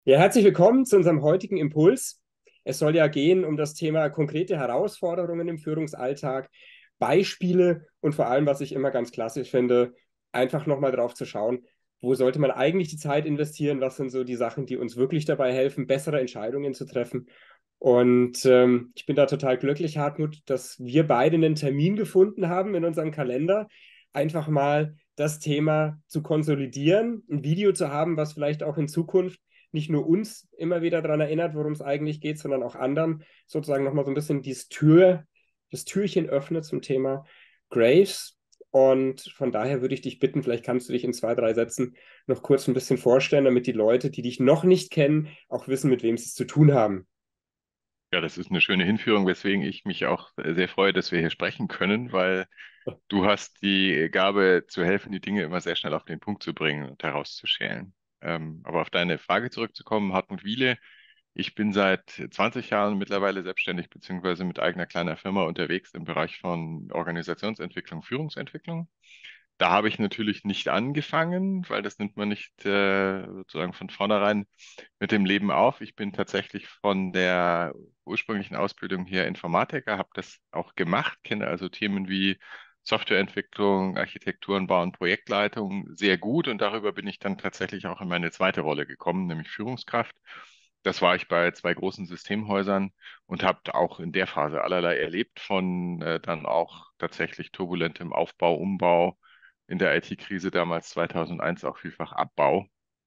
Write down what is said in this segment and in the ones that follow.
Ja, herzlich willkommen zu unserem heutigen Impuls. Es soll ja gehen um das Thema konkrete Herausforderungen im Führungsalltag, Beispiele und vor allem, was ich immer ganz klassisch finde, einfach nochmal drauf zu schauen, wo sollte man eigentlich die Zeit investieren, was sind so die Sachen, die uns wirklich dabei helfen, bessere Entscheidungen zu treffen. Und ich bin da total glücklich, Hartmut, dass wir beide einen Termin gefunden haben in unserem Kalender, einfach mal das Thema zu konsolidieren, ein Video zu haben, was vielleicht auch in Zukunft nicht nur uns immer wieder daran erinnert, worum es eigentlich geht, sondern auch anderen sozusagen nochmal so ein bisschen das Türchen öffnet zum Thema Graves. Und von daher würde ich dich bitten, vielleicht kannst du dich in zwei, drei Sätzen noch kurz ein bisschen vorstellen, damit die Leute, die dich noch nicht kennen, auch wissen, mit wem sie es zu tun haben. Ja, das ist eine schöne Hinführung, weswegen ich mich auch sehr freue, dass wir hier sprechen können, weil du hast die Gabe zu helfen, die Dinge immer sehr schnell auf den Punkt zu bringen und herauszuschälen. Aber auf deine Frage zurückzukommen, Hartmut Wiele, ich bin seit 20 Jahren mittlerweile selbstständig beziehungsweise mit eigener kleiner Firma unterwegs im Bereich von Organisationsentwicklung, Führungsentwicklung. Da habe ich natürlich nicht angefangen, weil das nimmt man nicht sozusagen von vornherein mit dem Leben auf. Ich bin tatsächlich von der ursprünglichen Ausbildung her Informatiker, habe das auch gemacht, kenne also Themen wie Softwareentwicklung, Architekturenbau und Projektleitung sehr gut und darüber bin ich dann tatsächlich auch in meine zweite Rolle gekommen, nämlich Führungskraft. Das war ich bei zwei großen Systemhäusern und habe auch in der Phase allerlei erlebt, von dann auch tatsächlich turbulentem Aufbau, Umbau, in der IT-Krise damals 2001 auch vielfach Abbau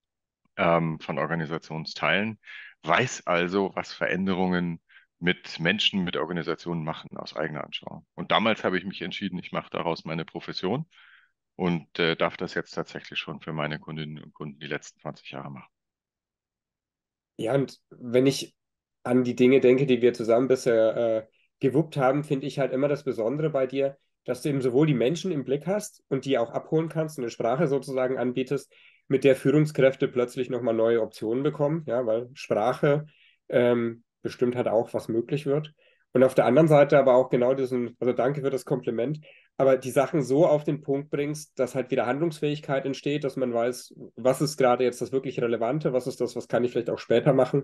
von Organisationsteilen, weiß also, was Veränderungen mit Menschen, mit Organisationen machen aus eigener Anschauung. Und damals habe ich mich entschieden, ich mache daraus meine Profession und darf das jetzt tatsächlich schon für meine Kundinnen und Kunden die letzten 20 Jahre machen. Ja, und wenn ich an die Dinge denke, die wir zusammen bisher gewuppt haben, finde ich halt immer das Besondere bei dir, dass du eben sowohl die Menschen im Blick hast und die auch abholen kannst und eine Sprache sozusagen anbietest, mit der Führungskräfte plötzlich nochmal neue Optionen bekommen, ja, weil Sprache bestimmt halt auch, was möglich wird. Und auf der anderen Seite aber auch genau diesen, also danke für das Kompliment, aber die Sachen so auf den Punkt bringst, dass halt wieder Handlungsfähigkeit entsteht, dass man weiß, was ist gerade jetzt das wirklich Relevante, was ist das, was kann ich vielleicht auch später machen.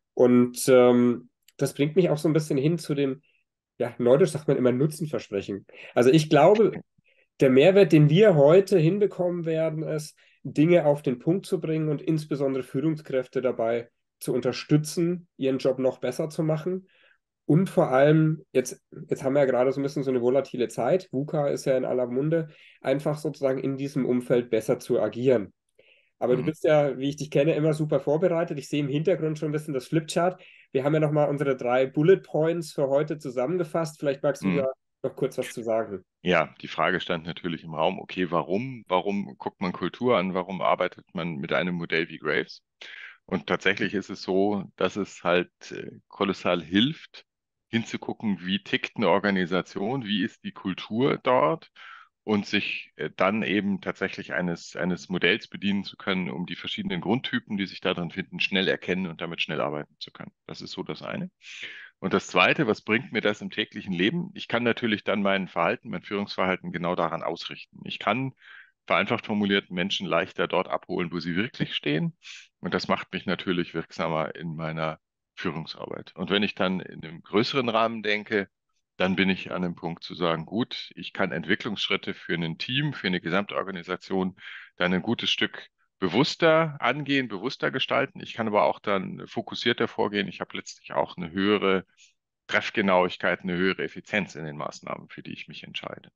Und das bringt mich auch so ein bisschen hin zu dem, ja, neudeutsch sagt man immer Nutzenversprechen. Also ich glaube, der Mehrwert, den wir heute hinbekommen werden, ist, Dinge auf den Punkt zu bringen und insbesondere Führungskräfte dabei zu unterstützen, ihren Job noch besser zu machen. Und vor allem, jetzt haben wir ja gerade so ein bisschen so eine volatile Zeit. VUCA ist ja in aller Munde, einfach sozusagen in diesem Umfeld besser zu agieren. Aber du Mhm. bist ja, wie ich dich kenne, immer super vorbereitet. Ich sehe im Hintergrund schon ein bisschen das Flipchart. Wir haben ja nochmal unsere drei Bullet Points für heute zusammengefasst. Vielleicht magst du da Mhm. noch kurz was zu sagen. Ja, die Frage stand natürlich im Raum, okay, warum? Warum guckt man Kultur an? Warum arbeitet man mit einem Modell wie Graves? Und tatsächlich ist es so, dass es halt kolossal hilft, hinzugucken, wie tickt eine Organisation, wie ist die Kultur dort und sich dann eben tatsächlich eines Modells bedienen zu können, um die verschiedenen Grundtypen, die sich darin finden, schnell erkennen und damit schnell arbeiten zu können. Das ist so das eine. Und das Zweite, was bringt mir das im täglichen Leben? Ich kann natürlich dann mein Verhalten, mein Führungsverhalten genau daran ausrichten. Ich kann vereinfacht formuliert Menschen leichter dort abholen, wo sie wirklich stehen. Und das macht mich natürlich wirksamer in meiner Führungsarbeit. Und wenn ich dann in einem größeren Rahmen denke, dann bin ich an dem Punkt zu sagen, gut, ich kann Entwicklungsschritte für ein Team, für eine Gesamtorganisation dann ein gutes Stück bewusster angehen, bewusster gestalten. Ich kann aber auch dann fokussierter vorgehen. Ich habe letztlich auch eine höhere Treffgenauigkeit, eine höhere Effizienz in den Maßnahmen, für die ich mich entscheide.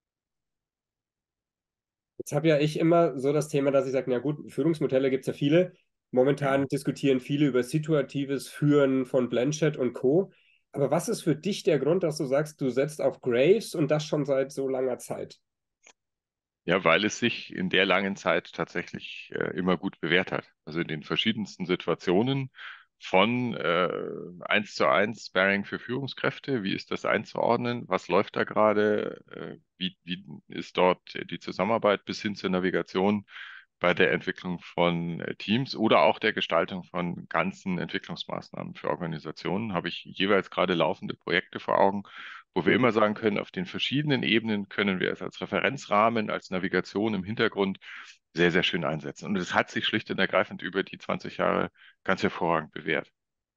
Jetzt habe ja ich immer so das Thema, dass ich sage, na gut, Führungsmodelle gibt es ja viele. Momentan Mhm. diskutieren viele über situatives Führen von Blanchett und Co. Aber was ist für dich der Grund, dass du sagst, du setzt auf Graves und das schon seit so langer Zeit? Ja, weil es sich in der langen Zeit tatsächlich immer gut bewährt hat. Also in den verschiedensten Situationen von 1:1 Sparring für Führungskräfte, wie ist das einzuordnen, was läuft da gerade, wie ist dort die Zusammenarbeit bis hin zur Navigation bei der Entwicklung von Teams oder auch der Gestaltung von ganzen Entwicklungsmaßnahmen für Organisationen, habe ich jeweils gerade laufende Projekte vor Augen, wo wir Mhm. immer sagen können, auf den verschiedenen Ebenen können wir es als Referenzrahmen, als Navigation im Hintergrund sehr, sehr schön einsetzen. Und es hat sich schlicht und ergreifend über die 20 Jahre ganz hervorragend bewährt.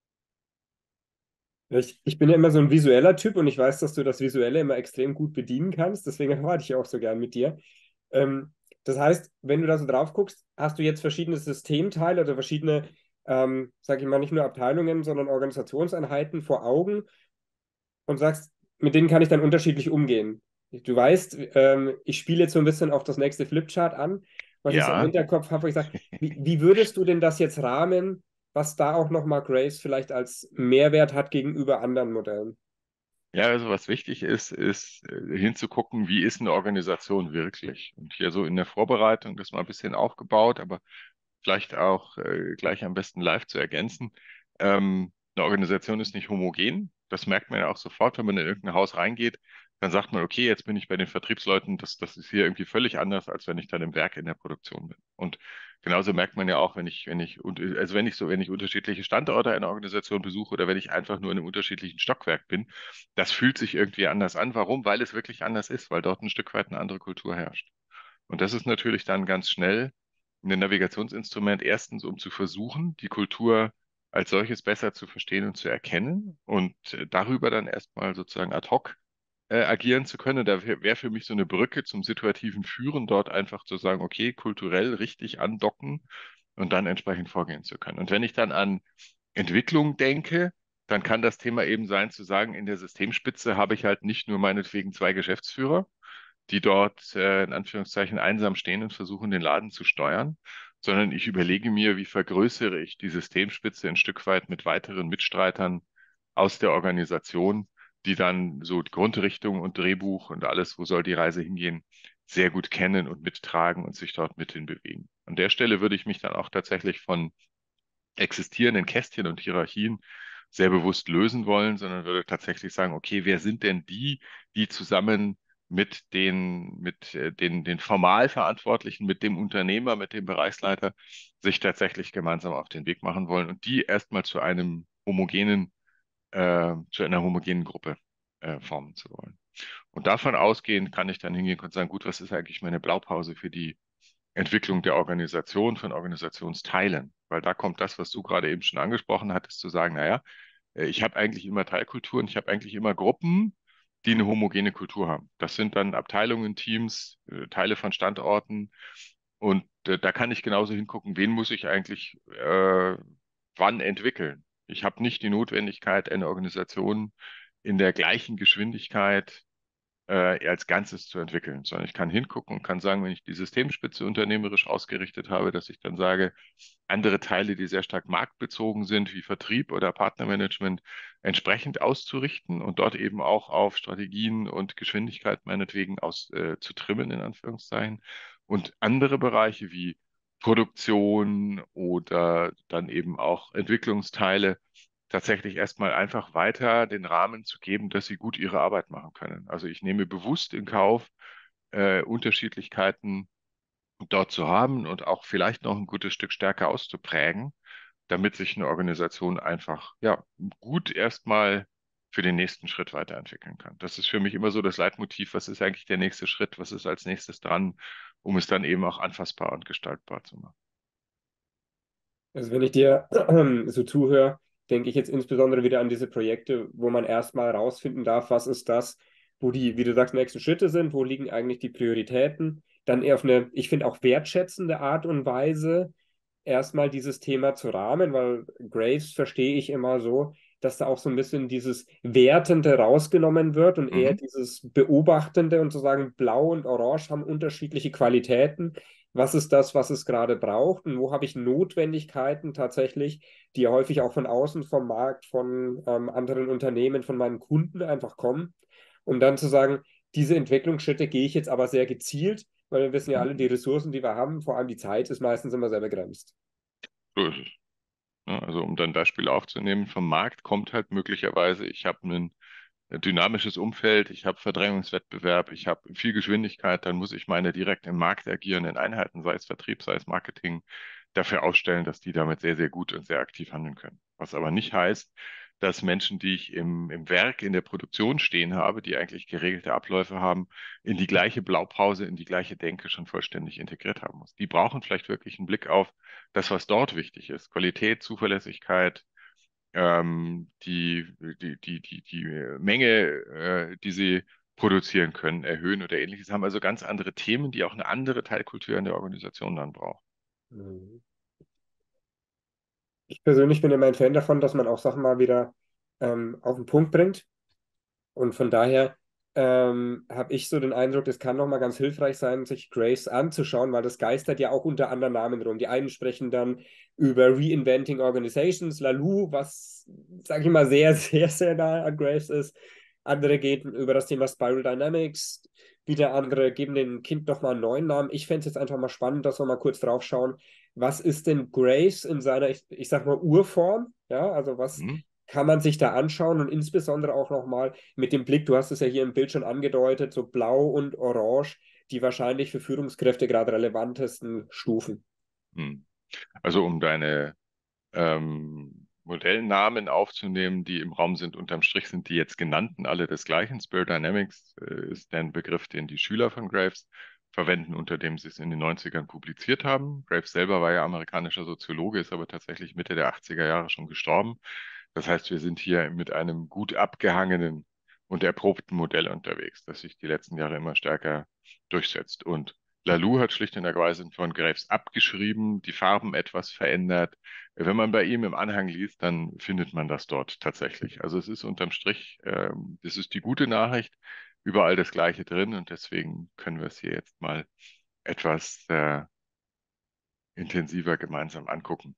Ich bin ja immer so ein visueller Typ und ich weiß, dass du das Visuelle immer extrem gut bedienen kannst. Deswegen arbeite ich auch so gern mit dir. Ähm, Das heißt, wenn du da so drauf guckst, hast du jetzt verschiedene Systemteile oder verschiedene, sage ich mal, nicht nur Abteilungen, sondern Organisationseinheiten vor Augen und sagst, mit denen kann ich dann unterschiedlich umgehen. Du weißt, ich spiele jetzt so ein bisschen auf das nächste Flipchart an, was ich so im Ja, Hinterkopf habe, wo ich sage, wie würdest du denn das jetzt rahmen, was da auch nochmal Grace vielleicht als Mehrwert hat gegenüber anderen Modellen? ja, also was wichtig ist, ist hinzugucken, wie ist eine Organisation wirklich. Und hier so in der Vorbereitung das mal ein bisschen aufgebaut, aber vielleicht auch gleich am besten live zu ergänzen. Eine Organisation ist nicht homogen. Das merkt man ja auch sofort, wenn man in irgendein Haus reingeht. Dann sagt man, okay, jetzt bin ich bei den Vertriebsleuten, das ist hier irgendwie völlig anders, als wenn ich dann im Werk in der Produktion bin. Und genauso merkt man ja auch, wenn ich unterschiedliche Standorte einer Organisation besuche oder wenn ich einfach nur in einem unterschiedlichen Stockwerk bin, das fühlt sich irgendwie anders an. Warum? Weil es wirklich anders ist, weil dort ein Stück weit eine andere Kultur herrscht. Und das ist natürlich dann ganz schnell ein Navigationsinstrument, erstens, um zu versuchen, die Kultur als solches besser zu verstehen und zu erkennen und darüber dann erstmal sozusagen ad hoc agieren zu können. Da wäre für mich so eine Brücke zum situativen Führen, dort einfach zu sagen, okay, kulturell richtig andocken und dann entsprechend vorgehen zu können. Und wenn ich dann an Entwicklung denke, dann kann das Thema eben sein, zu sagen, in der Systemspitze habe ich halt nicht nur meinetwegen zwei Geschäftsführer, die dort in Anführungszeichen einsam stehen und versuchen, den Laden zu steuern, sondern ich überlege mir, wie vergrößere ich die Systemspitze ein Stück weit mit weiteren Mitstreitern aus der Organisation, die dann so die Grundrichtung und Drehbuch und alles, wo soll die Reise hingehen, sehr gut kennen und mittragen und sich dort mit hinbewegen. An der Stelle würde ich mich dann auch tatsächlich von existierenden Kästchen und Hierarchien sehr bewusst lösen wollen, sondern würde tatsächlich sagen, okay, wer sind denn die, die zusammen mit den Formalverantwortlichen, mit dem Unternehmer, mit dem Bereichsleiter sich tatsächlich gemeinsam auf den Weg machen wollen und die erstmal zu einer homogenen Gruppe formen zu wollen. Und davon ausgehend kann ich dann hingehen und sagen, gut, was ist eigentlich meine Blaupause für die Entwicklung der Organisation, von Organisationsteilen? Weil da kommt das, was du gerade eben schon angesprochen hattest, zu sagen, naja, ich habe eigentlich immer Teilkulturen, ich habe eigentlich immer Gruppen, die eine homogene Kultur haben. Das sind dann Abteilungen, Teams, Teile von Standorten. Und da kann ich genauso hingucken, wen muss ich eigentlich wann entwickeln. Ich habe nicht die Notwendigkeit, eine Organisation in der gleichen Geschwindigkeit als Ganzes zu entwickeln, sondern ich kann hingucken und kann sagen, wenn ich die Systemspitze unternehmerisch ausgerichtet habe, dass ich dann sage, andere Teile, die sehr stark marktbezogen sind, wie Vertrieb oder Partnermanagement, entsprechend auszurichten und dort eben auch auf Strategien und Geschwindigkeit meinetwegen zu trimmen, in Anführungszeichen. Und andere Bereiche wie Produktion oder dann eben auch Entwicklungsteile tatsächlich erstmal einfach weiter den Rahmen zu geben, dass sie gut ihre Arbeit machen können. Also ich nehme bewusst in Kauf, Unterschiedlichkeiten dort zu haben und auch vielleicht noch ein gutes Stück stärker auszuprägen, damit sich eine Organisation einfach, ja, gut erstmal für den nächsten Schritt weiterentwickeln kann. Das ist für mich immer so das Leitmotiv, was ist eigentlich der nächste Schritt, was ist als nächstes dran, um es dann eben auch anfassbar und gestaltbar zu machen. Also wenn ich dir so zuhöre, denke ich jetzt insbesondere wieder an diese Projekte, wo man erstmal rausfinden darf, was ist das, wo die, wie du sagst, nächsten Schritte sind, wo liegen eigentlich die Prioritäten, dann eher auf eine, ich finde auch wertschätzende Art und Weise erstmal dieses Thema zu rahmen, weil Graves verstehe ich immer so, dass da auch so ein bisschen dieses Wertende rausgenommen wird und eher Mhm. dieses Beobachtende und zu sagen, Blau und Orange haben unterschiedliche Qualitäten. Was ist das, was es gerade braucht und wo habe ich Notwendigkeiten tatsächlich, die ja häufig auch von außen, vom Markt, von anderen Unternehmen, von meinen Kunden einfach kommen, um dann zu sagen, diese Entwicklungsschritte gehe ich jetzt aber sehr gezielt, weil wir wissen ja Mhm. alle, die Ressourcen, die wir haben, vor allem die Zeit, ist meistens immer sehr begrenzt. So ist es. Ja, also um dann Beispiel aufzunehmen, vom Markt kommt halt möglicherweise, ich habe ein dynamisches Umfeld, ich habe Verdrängungswettbewerb, ich habe viel Geschwindigkeit, dann muss ich meine direkt im Markt agierenden Einheiten, sei es Vertrieb, sei es Marketing, dafür ausstellen, dass die damit sehr, sehr gut und sehr aktiv handeln können. Was aber nicht heißt, dass Menschen, die ich im Werk, in der Produktion stehen habe, die eigentlich geregelte Abläufe haben, in die gleiche Blaupause, in die gleiche Denke schon vollständig integriert haben muss. Die brauchen vielleicht wirklich einen Blick auf das, was dort wichtig ist. Qualität, Zuverlässigkeit, die Menge, die sie produzieren können, erhöhen oder ähnliches, haben also ganz andere Themen, die auch eine andere Teilkultur in der Organisation dann braucht. Mhm. Ich persönlich bin immer ein Fan davon, dass man auch Sachen mal wieder auf den Punkt bringt. Und von daher habe ich so den Eindruck, es kann nochmal ganz hilfreich sein, sich Grace anzuschauen, weil das geistert ja auch unter anderen Namen rum. Die einen sprechen dann über Reinventing Organizations, Lalou, was, sage ich mal, sehr, sehr, sehr nahe an Graves ist. Andere gehen über das Thema Spiral Dynamics, wieder andere geben dem Kind nochmal einen neuen Namen. Ich fände es jetzt einfach mal spannend, dass wir mal kurz drauf schauen, was ist denn Graves in seiner, ich sag mal, Urform? Ja, also was Hm? kann man sich da anschauen und insbesondere auch nochmal mit dem Blick, du hast es ja hier im Bild schon angedeutet, so blau und orange, die wahrscheinlich für Führungskräfte gerade relevantesten Stufen. Hm. Also um deine Modellnamen aufzunehmen, die im Raum sind. Unterm Strich sind die jetzt genannten alle des gleichen. Spirit Dynamics ist der Begriff, den die Schüler von Graves verwenden, unter dem sie es in den 90ern publiziert haben. Graves selber war ja amerikanischer Soziologe, ist aber tatsächlich Mitte der 80er Jahre schon gestorben. Das heißt, wir sind hier mit einem gut abgehangenen und erprobten Modell unterwegs, das sich die letzten Jahre immer stärker durchsetzt. Und Lalou hat schlicht und ergreifend von Graves abgeschrieben, die Farben etwas verändert. Wenn man bei ihm im Anhang liest, dann findet man das dort tatsächlich. Also es ist unterm Strich, das ist die gute Nachricht, überall das Gleiche drin und deswegen können wir es hier jetzt mal etwas intensiver gemeinsam angucken.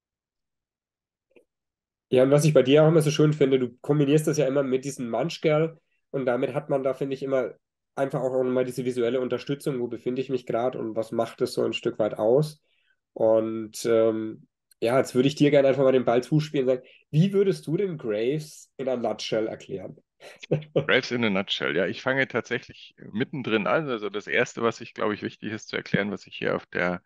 Ja, und was ich bei dir auch immer so schön finde, du kombinierst das ja immer mit diesem Munchgirl und damit hat man da, finde ich, immer einfach auch nochmal diese visuelle Unterstützung, wo befinde ich mich gerade und was macht es so ein Stück weit aus. Und ja, jetzt würde ich dir gerne einfach mal den Ball zuspielen und sagen, wie würdest du den Graves in einer Nutshell erklären? Graves in a nutshell. Ja, ich fange tatsächlich mittendrin an. Also das Erste, was ich glaube ich wichtig ist zu erklären, was ich hier auf der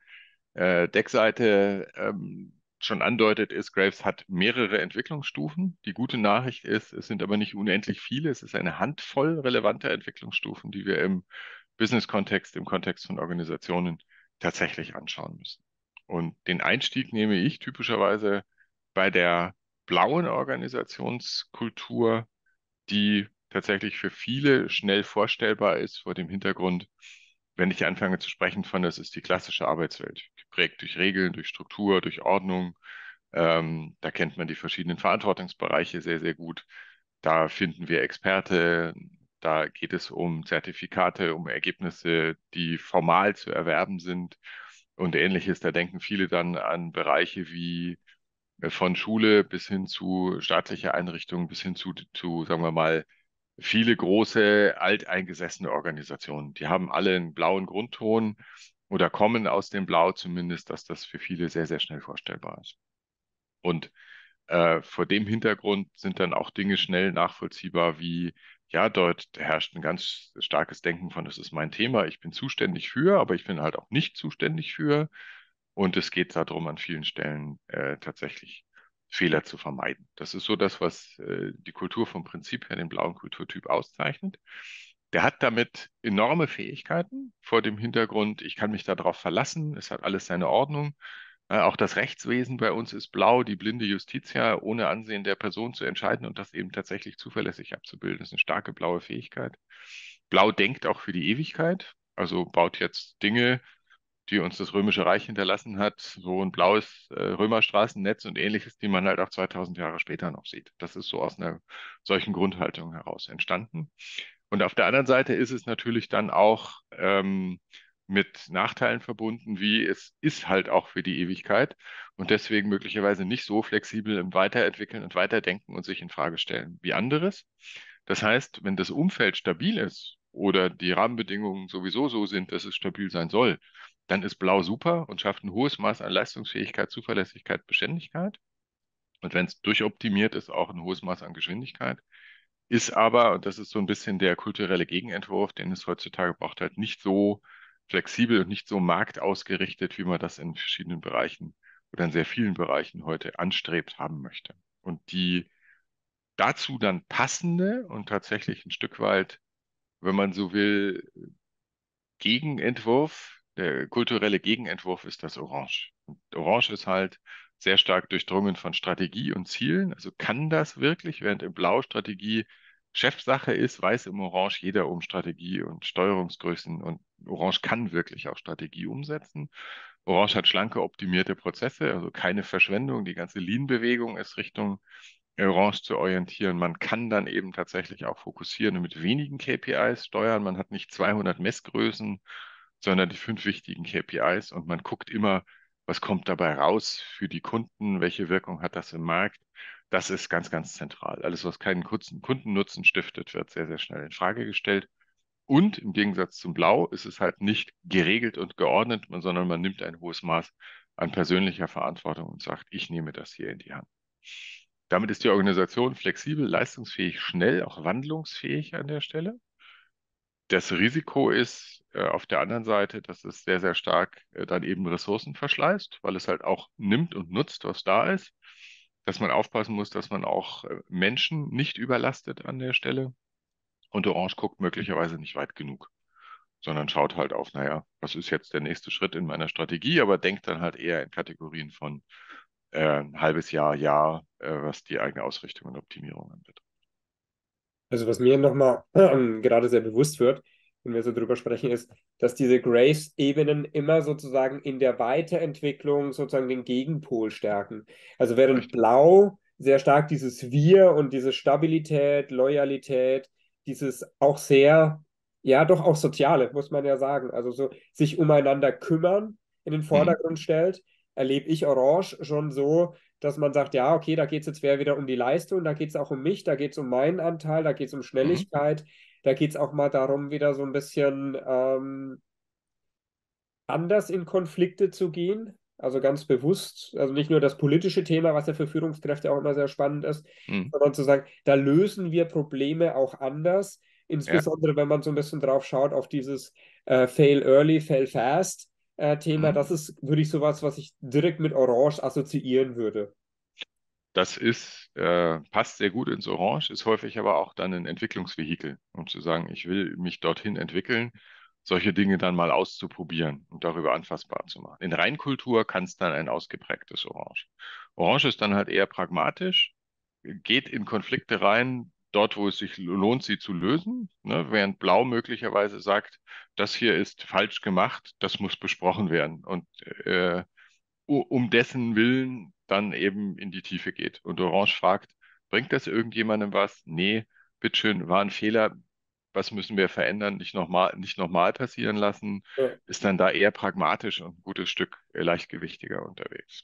Deckseite schon andeutet, ist, Graves hat mehrere Entwicklungsstufen. Die gute Nachricht ist, es sind aber nicht unendlich viele. Es ist eine Handvoll relevanter Entwicklungsstufen, die wir im Business-Kontext, im Kontext von Organisationen tatsächlich anschauen müssen. Und den Einstieg nehme ich typischerweise bei der blauen Organisationskultur, die tatsächlich für viele schnell vorstellbar ist vor dem Hintergrund, wenn ich anfange zu sprechen von, das ist die klassische Arbeitswelt, geprägt durch Regeln, durch Struktur, durch Ordnung. Da kennt man die verschiedenen Verantwortungsbereiche sehr, sehr gut. Da finden wir Experte. Da geht es um Zertifikate, um Ergebnisse, die formal zu erwerben sind und ähnliches. Da denken viele dann an Bereiche wie von Schule bis hin zu staatlicher Einrichtungen, bis hin zu, sagen wir mal, viele große, alteingesessene Organisationen. Die haben alle einen blauen Grundton oder kommen aus dem Blau zumindest, dass das für viele sehr, sehr schnell vorstellbar ist. Und vor dem Hintergrund sind dann auch Dinge schnell nachvollziehbar wie, ja, dort herrscht ein ganz starkes Denken von, das ist mein Thema, ich bin zuständig für, aber ich bin halt auch nicht zuständig für. Und es geht darum, an vielen Stellen tatsächlich Fehler zu vermeiden. Das ist so das, was die Kultur vom Prinzip her, den blauen Kulturtyp auszeichnet. Der hat damit enorme Fähigkeiten vor dem Hintergrund, ich kann mich darauf verlassen, es hat alles seine Ordnung. Auch das Rechtswesen bei uns ist blau, die blinde Justitia, ohne Ansehen der Person zu entscheiden und das eben tatsächlich zuverlässig abzubilden, ist eine starke blaue Fähigkeit. Blau denkt auch für die Ewigkeit, also baut jetzt Dinge, die uns das Römische Reich hinterlassen hat, so ein blaues Römerstraßennetz und ähnliches, die man halt auch 2000 Jahre später noch sieht. Das ist so aus einer solchen Grundhaltung heraus entstanden. Und auf der anderen Seite ist es natürlich dann auch mit Nachteilen verbunden, wie es ist halt auch für die Ewigkeit und deswegen möglicherweise nicht so flexibel im Weiterentwickeln und Weiterdenken und sich in Frage stellen wie anderes. Das heißt, wenn das Umfeld stabil ist oder die Rahmenbedingungen sowieso so sind, dass es stabil sein soll, dann ist Blau super und schafft ein hohes Maß an Leistungsfähigkeit, Zuverlässigkeit, Beständigkeit. Und wenn es durchoptimiert ist, auch ein hohes Maß an Geschwindigkeit. Ist aber, und das ist so ein bisschen der kulturelle Gegenentwurf, den es heutzutage braucht, halt nicht so flexibel und nicht so marktausgerichtet, wie man das in verschiedenen Bereichen oder in sehr vielen Bereichen heute anstrebt haben möchte. Und die dazu dann passende und tatsächlich ein Stück weit, wenn man so will, Gegenentwurf, der kulturelle Gegenentwurf ist das Orange. Und Orange ist halt sehr stark durchdrungen von Strategie und Zielen. Also kann das wirklich, während im Blau Strategie Chefsache ist, weiß im Orange jeder um Strategie und Steuerungsgrößen und Orange kann wirklich auch Strategie umsetzen. Orange hat schlanke, optimierte Prozesse, also keine Verschwendung. Die ganze Lean-Bewegung ist Richtung Orange zu orientieren. Man kann dann eben tatsächlich auch fokussieren und mit wenigen KPIs steuern. Man hat nicht 200 Messgrößen, sondern die 5 wichtigen KPIs und man guckt immer, was kommt dabei raus für die Kunden, welche Wirkung hat das im Markt. Das ist ganz, ganz zentral. Alles, was keinen Kundennutzen stiftet, wird sehr, sehr schnell in Frage gestellt. Und im Gegensatz zum Blau ist es halt nicht geregelt und geordnet, sondern man nimmt ein hohes Maß an persönlicher Verantwortung und sagt, ich nehme das hier in die Hand. Damit ist die Organisation flexibel, leistungsfähig, schnell, auch wandlungsfähig an der Stelle. Das Risiko ist auf der anderen Seite, dass es sehr, sehr stark dann eben Ressourcen verschleißt, weil es halt auch nimmt und nutzt, was da ist. Dass man aufpassen muss, dass man auch Menschen nicht überlastet an der Stelle. Und Orange guckt möglicherweise nicht weit genug, sondern schaut halt auf, naja, was ist jetzt der nächste Schritt in meiner Strategie, aber denkt dann halt eher in Kategorien von ein halbes Jahr, Jahr, was die eigene Ausrichtung und Optimierung anbetrifft. Also was mir nochmal gerade sehr bewusst wird, wenn wir so drüber sprechen, ist, dass diese Grace-Ebenen immer sozusagen in der Weiterentwicklung sozusagen den Gegenpol stärken. Also während Richtig. Blau sehr stark dieses Wir und diese Stabilität, Loyalität, dieses auch sehr, ja doch auch Soziale, muss man ja sagen, also so sich umeinander kümmern in den Mhm. Vordergrund stellt, erlebe ich Orange schon so, dass man sagt, ja, okay, da geht es jetzt wieder um die Leistung, da geht es auch um mich, da geht es um meinen Anteil, da geht es um Mhm. Schnelligkeit, da geht es auch mal darum, wieder so ein bisschen anders in Konflikte zu gehen. Also ganz bewusst, also nicht nur das politische Thema, was ja für Führungskräfte auch immer sehr spannend ist, Mhm. sondern zu sagen, da lösen wir Probleme auch anders, Ja. insbesondere wenn man so ein bisschen drauf schaut auf dieses Fail Early, Fail Fast Thema. Mhm. Das ist, würde ich sowas, was ich direkt mit Orange assoziieren würde. Das passt sehr gut ins Orange, ist häufig aber auch dann ein Entwicklungsvehikel, um zu sagen, ich will mich dorthin entwickeln, solche Dinge dann mal auszuprobieren und darüber anfassbar zu machen. In Reinkultur kann es dann ein ausgeprägtes Orange. Orange ist dann halt eher pragmatisch, geht in Konflikte rein, dort, wo es sich lohnt, sie zu lösen, ne? Während Blau möglicherweise sagt, das hier ist falsch gemacht, das muss besprochen werden. Und um dessen Willen dann eben in die Tiefe geht. Und Orange fragt, bringt das irgendjemandem was? Nee, bitteschön, war ein Fehler. Was müssen wir verändern? Nicht nochmal passieren lassen. Ja. Ist dann da eher pragmatisch und ein gutes Stück leichtgewichtiger unterwegs.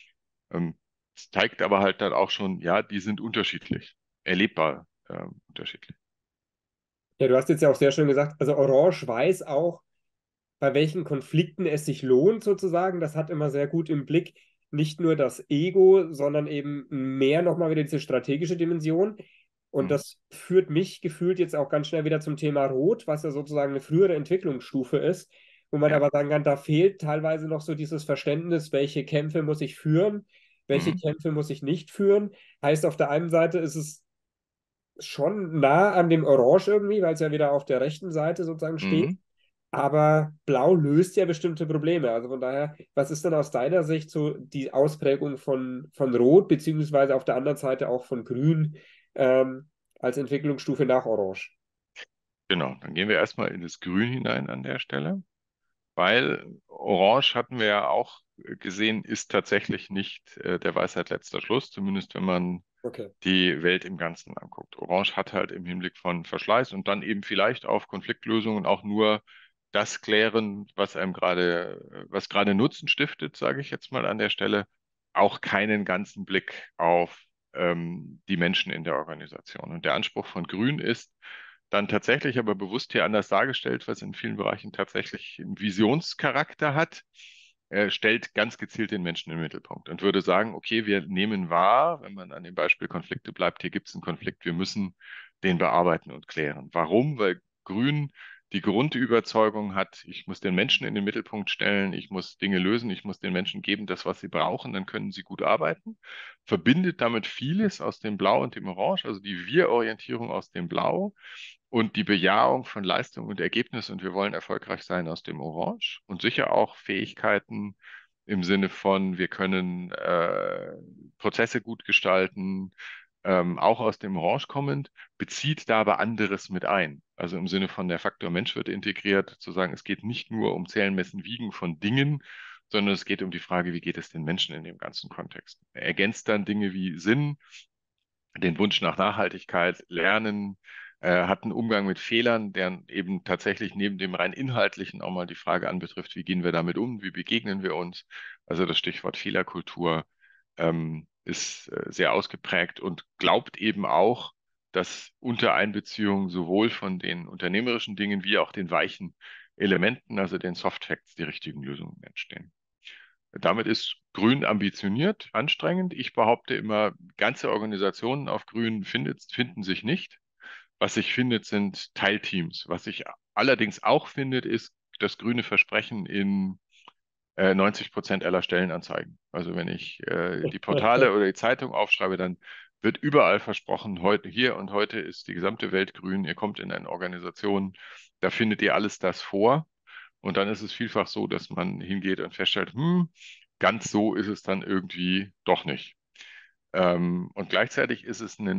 Es zeigt aber halt dann auch schon, ja, die sind unterschiedlich, erlebbar unterschiedlich. Ja, du hast jetzt ja auch sehr schön gesagt, also Orange weiß auch, bei welchen Konflikten es sich lohnt, sozusagen. Das hat immer sehr gut im Blick nicht nur das Ego, sondern eben mehr nochmal wieder diese strategische Dimension. Und Mhm. das führt mich gefühlt jetzt auch ganz schnell wieder zum Thema Rot, was ja sozusagen eine frühere Entwicklungsstufe ist, wo man Ja. aber sagen kann, da fehlt teilweise noch so dieses Verständnis, welche Kämpfe muss ich führen, welche Mhm. Kämpfe muss ich nicht führen. Heißt, auf der einen Seite ist es schon nah an dem Orange irgendwie, weil es ja wieder auf der rechten Seite sozusagen steht. Mhm. Aber Blau löst ja bestimmte Probleme. Also von daher, was ist denn aus deiner Sicht so die Ausprägung von Rot, beziehungsweise auf der anderen Seite auch von Grün als Entwicklungsstufe nach Orange? Genau, dann gehen wir erstmal in das Grün hinein an der Stelle. Weil Orange hatten wir ja auch gesehen, ist tatsächlich nicht der Weisheit letzter Schluss, zumindest wenn man Okay. die Welt im Ganzen anguckt. Orange hat halt im Hinblick von Verschleiß und dann eben vielleicht auf Konfliktlösungen auch nur das klären, was gerade Nutzen stiftet, sage ich jetzt mal an der Stelle, auch keinen ganzen Blick auf die Menschen in der Organisation. Und der Anspruch von Grün ist, dann tatsächlich aber bewusst hier anders dargestellt, was in vielen Bereichen tatsächlich einen Visionscharakter hat. Er stellt ganz gezielt den Menschen im Mittelpunkt und würde sagen, okay, wir nehmen wahr, wenn man an dem Beispiel Konflikte bleibt, hier gibt es einen Konflikt, wir müssen den bearbeiten und klären. Warum? Weil Grün die Grundüberzeugung hat, ich muss den Menschen in den Mittelpunkt stellen, ich muss Dinge lösen, ich muss den Menschen geben, das, was sie brauchen, dann können sie gut arbeiten. Verbindet damit vieles aus dem Blau und dem Orange, also die Wir-Orientierung aus dem Blau und die Bejahung von Leistung und Ergebnis und wir wollen erfolgreich sein aus dem Orange und sicher auch Fähigkeiten im Sinne von, wir können Prozesse gut gestalten, auch aus dem Orange kommend, bezieht da aber anderes mit ein. Also im Sinne von der Faktor Mensch wird integriert, zu sagen, es geht nicht nur um Zählen, Messen, Wiegen von Dingen, sondern es geht um die Frage, wie geht es den Menschen in dem ganzen Kontext. Er ergänzt dann Dinge wie Sinn, den Wunsch nach Nachhaltigkeit, Lernen, hat einen Umgang mit Fehlern, der eben tatsächlich neben dem rein inhaltlichen auch mal die Frage anbetrifft, wie gehen wir damit um, wie begegnen wir uns. Also das Stichwort Fehlerkultur ist sehr ausgeprägt und glaubt eben auch, dass unter Einbeziehung sowohl von den unternehmerischen Dingen wie auch den weichen Elementen, also den Soft Facts, die richtigen Lösungen entstehen. Damit ist Grün ambitioniert, anstrengend. Ich behaupte immer, ganze Organisationen auf Grün finden sich nicht. Was sich findet, sind Teilteams. Was sich allerdings auch findet, ist das grüne Versprechen in 90% aller Stellenanzeigen. Also wenn ich die Portale oder die Zeitung aufschreibe, dann wird überall versprochen, heute, hier und heute ist die gesamte Welt grün. Ihr kommt in eine Organisation, da findet ihr alles das vor. Und dann ist es vielfach so, dass man hingeht und feststellt, ganz so ist es dann irgendwie doch nicht. Und gleichzeitig ist es ein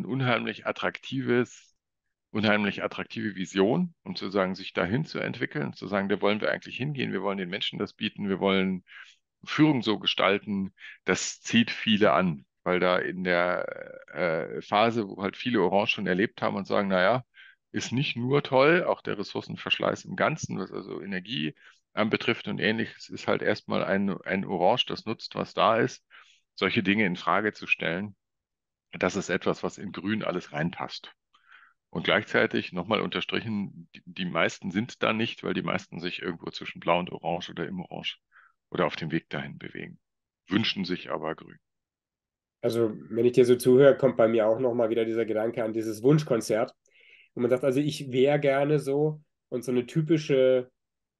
unheimlich attraktive Vision, um zu sagen, sich dahin zu entwickeln, zu sagen, da wollen wir eigentlich hingehen, wir wollen den Menschen das bieten, wir wollen Führung so gestalten, das zieht viele an, weil da in der Phase, wo halt viele Orange schon erlebt haben und sagen, naja, ist nicht nur toll, auch der Ressourcenverschleiß im Ganzen, was also Energie anbetrifft und ähnliches, ist halt erstmal ein Orange, das nutzt, was da ist, solche Dinge in Frage zu stellen. Das ist etwas, was in Grün alles reinpasst. Und gleichzeitig nochmal unterstrichen, die meisten sind da nicht, weil die meisten sich irgendwo zwischen Blau und Orange oder im Orange oder auf dem Weg dahin bewegen. Wünschen sich aber Grün. Also, wenn ich dir so zuhöre, kommt bei mir auch nochmal wieder dieser Gedanke an dieses Wunschkonzert. Und man sagt, also ich wäre gerne so und so eine typische,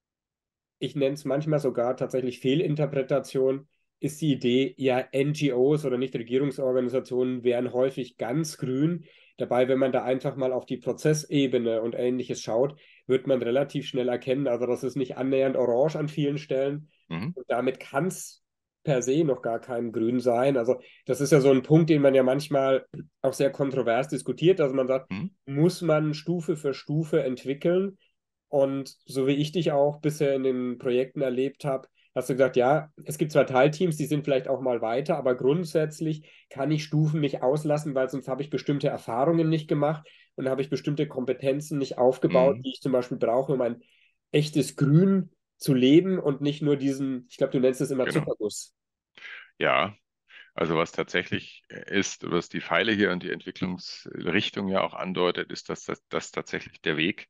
ich nenne es manchmal sogar tatsächlich Fehlinterpretation, ist die Idee, ja, NGOs oder Nichtregierungsorganisationen wären häufig ganz grün. Dabei, wenn man da einfach mal auf die Prozessebene und Ähnliches schaut, wird man relativ schnell erkennen, also das ist nicht annähernd orange an vielen Stellen. Mhm. Und damit kann es per se noch gar kein Grün sein. Also das ist ja so ein Punkt, den man ja manchmal auch sehr kontrovers diskutiert. Also man sagt, Mhm. muss man Stufe für Stufe entwickeln? Und so wie ich dich auch bisher in den Projekten erlebt habe, hast du gesagt, ja, es gibt zwar Teilteams, die sind vielleicht auch mal weiter, aber grundsätzlich kann ich Stufen nicht auslassen, weil sonst habe ich bestimmte Erfahrungen nicht gemacht und habe ich bestimmte Kompetenzen nicht aufgebaut, Mhm. die ich zum Beispiel brauche, um ein echtes Grün zu leben und nicht nur diesen, ich glaube, du nennst es immer Genau. Zuckerguss. Ja, also was tatsächlich ist, was die Pfeile hier und die Entwicklungsrichtung ja auch andeutet, ist, dass das tatsächlich der Weg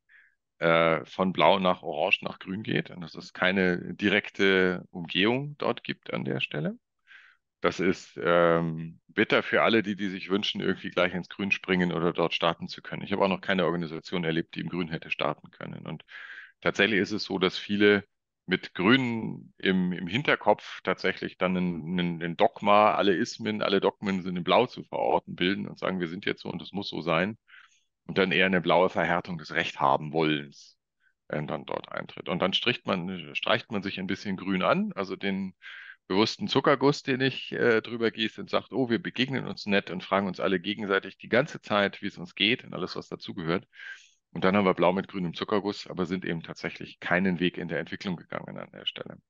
von Blau nach Orange nach Grün geht und dass es keine direkte Umgehung dort gibt an der Stelle. Das ist bitter für alle, die sich wünschen, irgendwie gleich ins Grün springen oder dort starten zu können. Ich habe auch noch keine Organisation erlebt, die im Grün hätte starten können. Und tatsächlich ist es so, dass viele mit Grün im Hinterkopf tatsächlich dann ein Dogma, alle Ismen, alle Dogmen sind in Blau zu verorten bilden und sagen, wir sind jetzt so und es muss so sein. Und dann eher eine blaue Verhärtung des Recht haben wollens dann dort eintritt. Und dann streicht man sich ein bisschen grün an, also den bewussten Zuckerguss, den ich drüber gieße und sagt, oh, wir begegnen uns nett und fragen uns alle gegenseitig die ganze Zeit, wie es uns geht und alles, was dazugehört. Und dann haben wir Blau mit grünem Zuckerguss, aber sind eben tatsächlich keinen Weg in der Entwicklung gegangen an der Stelle.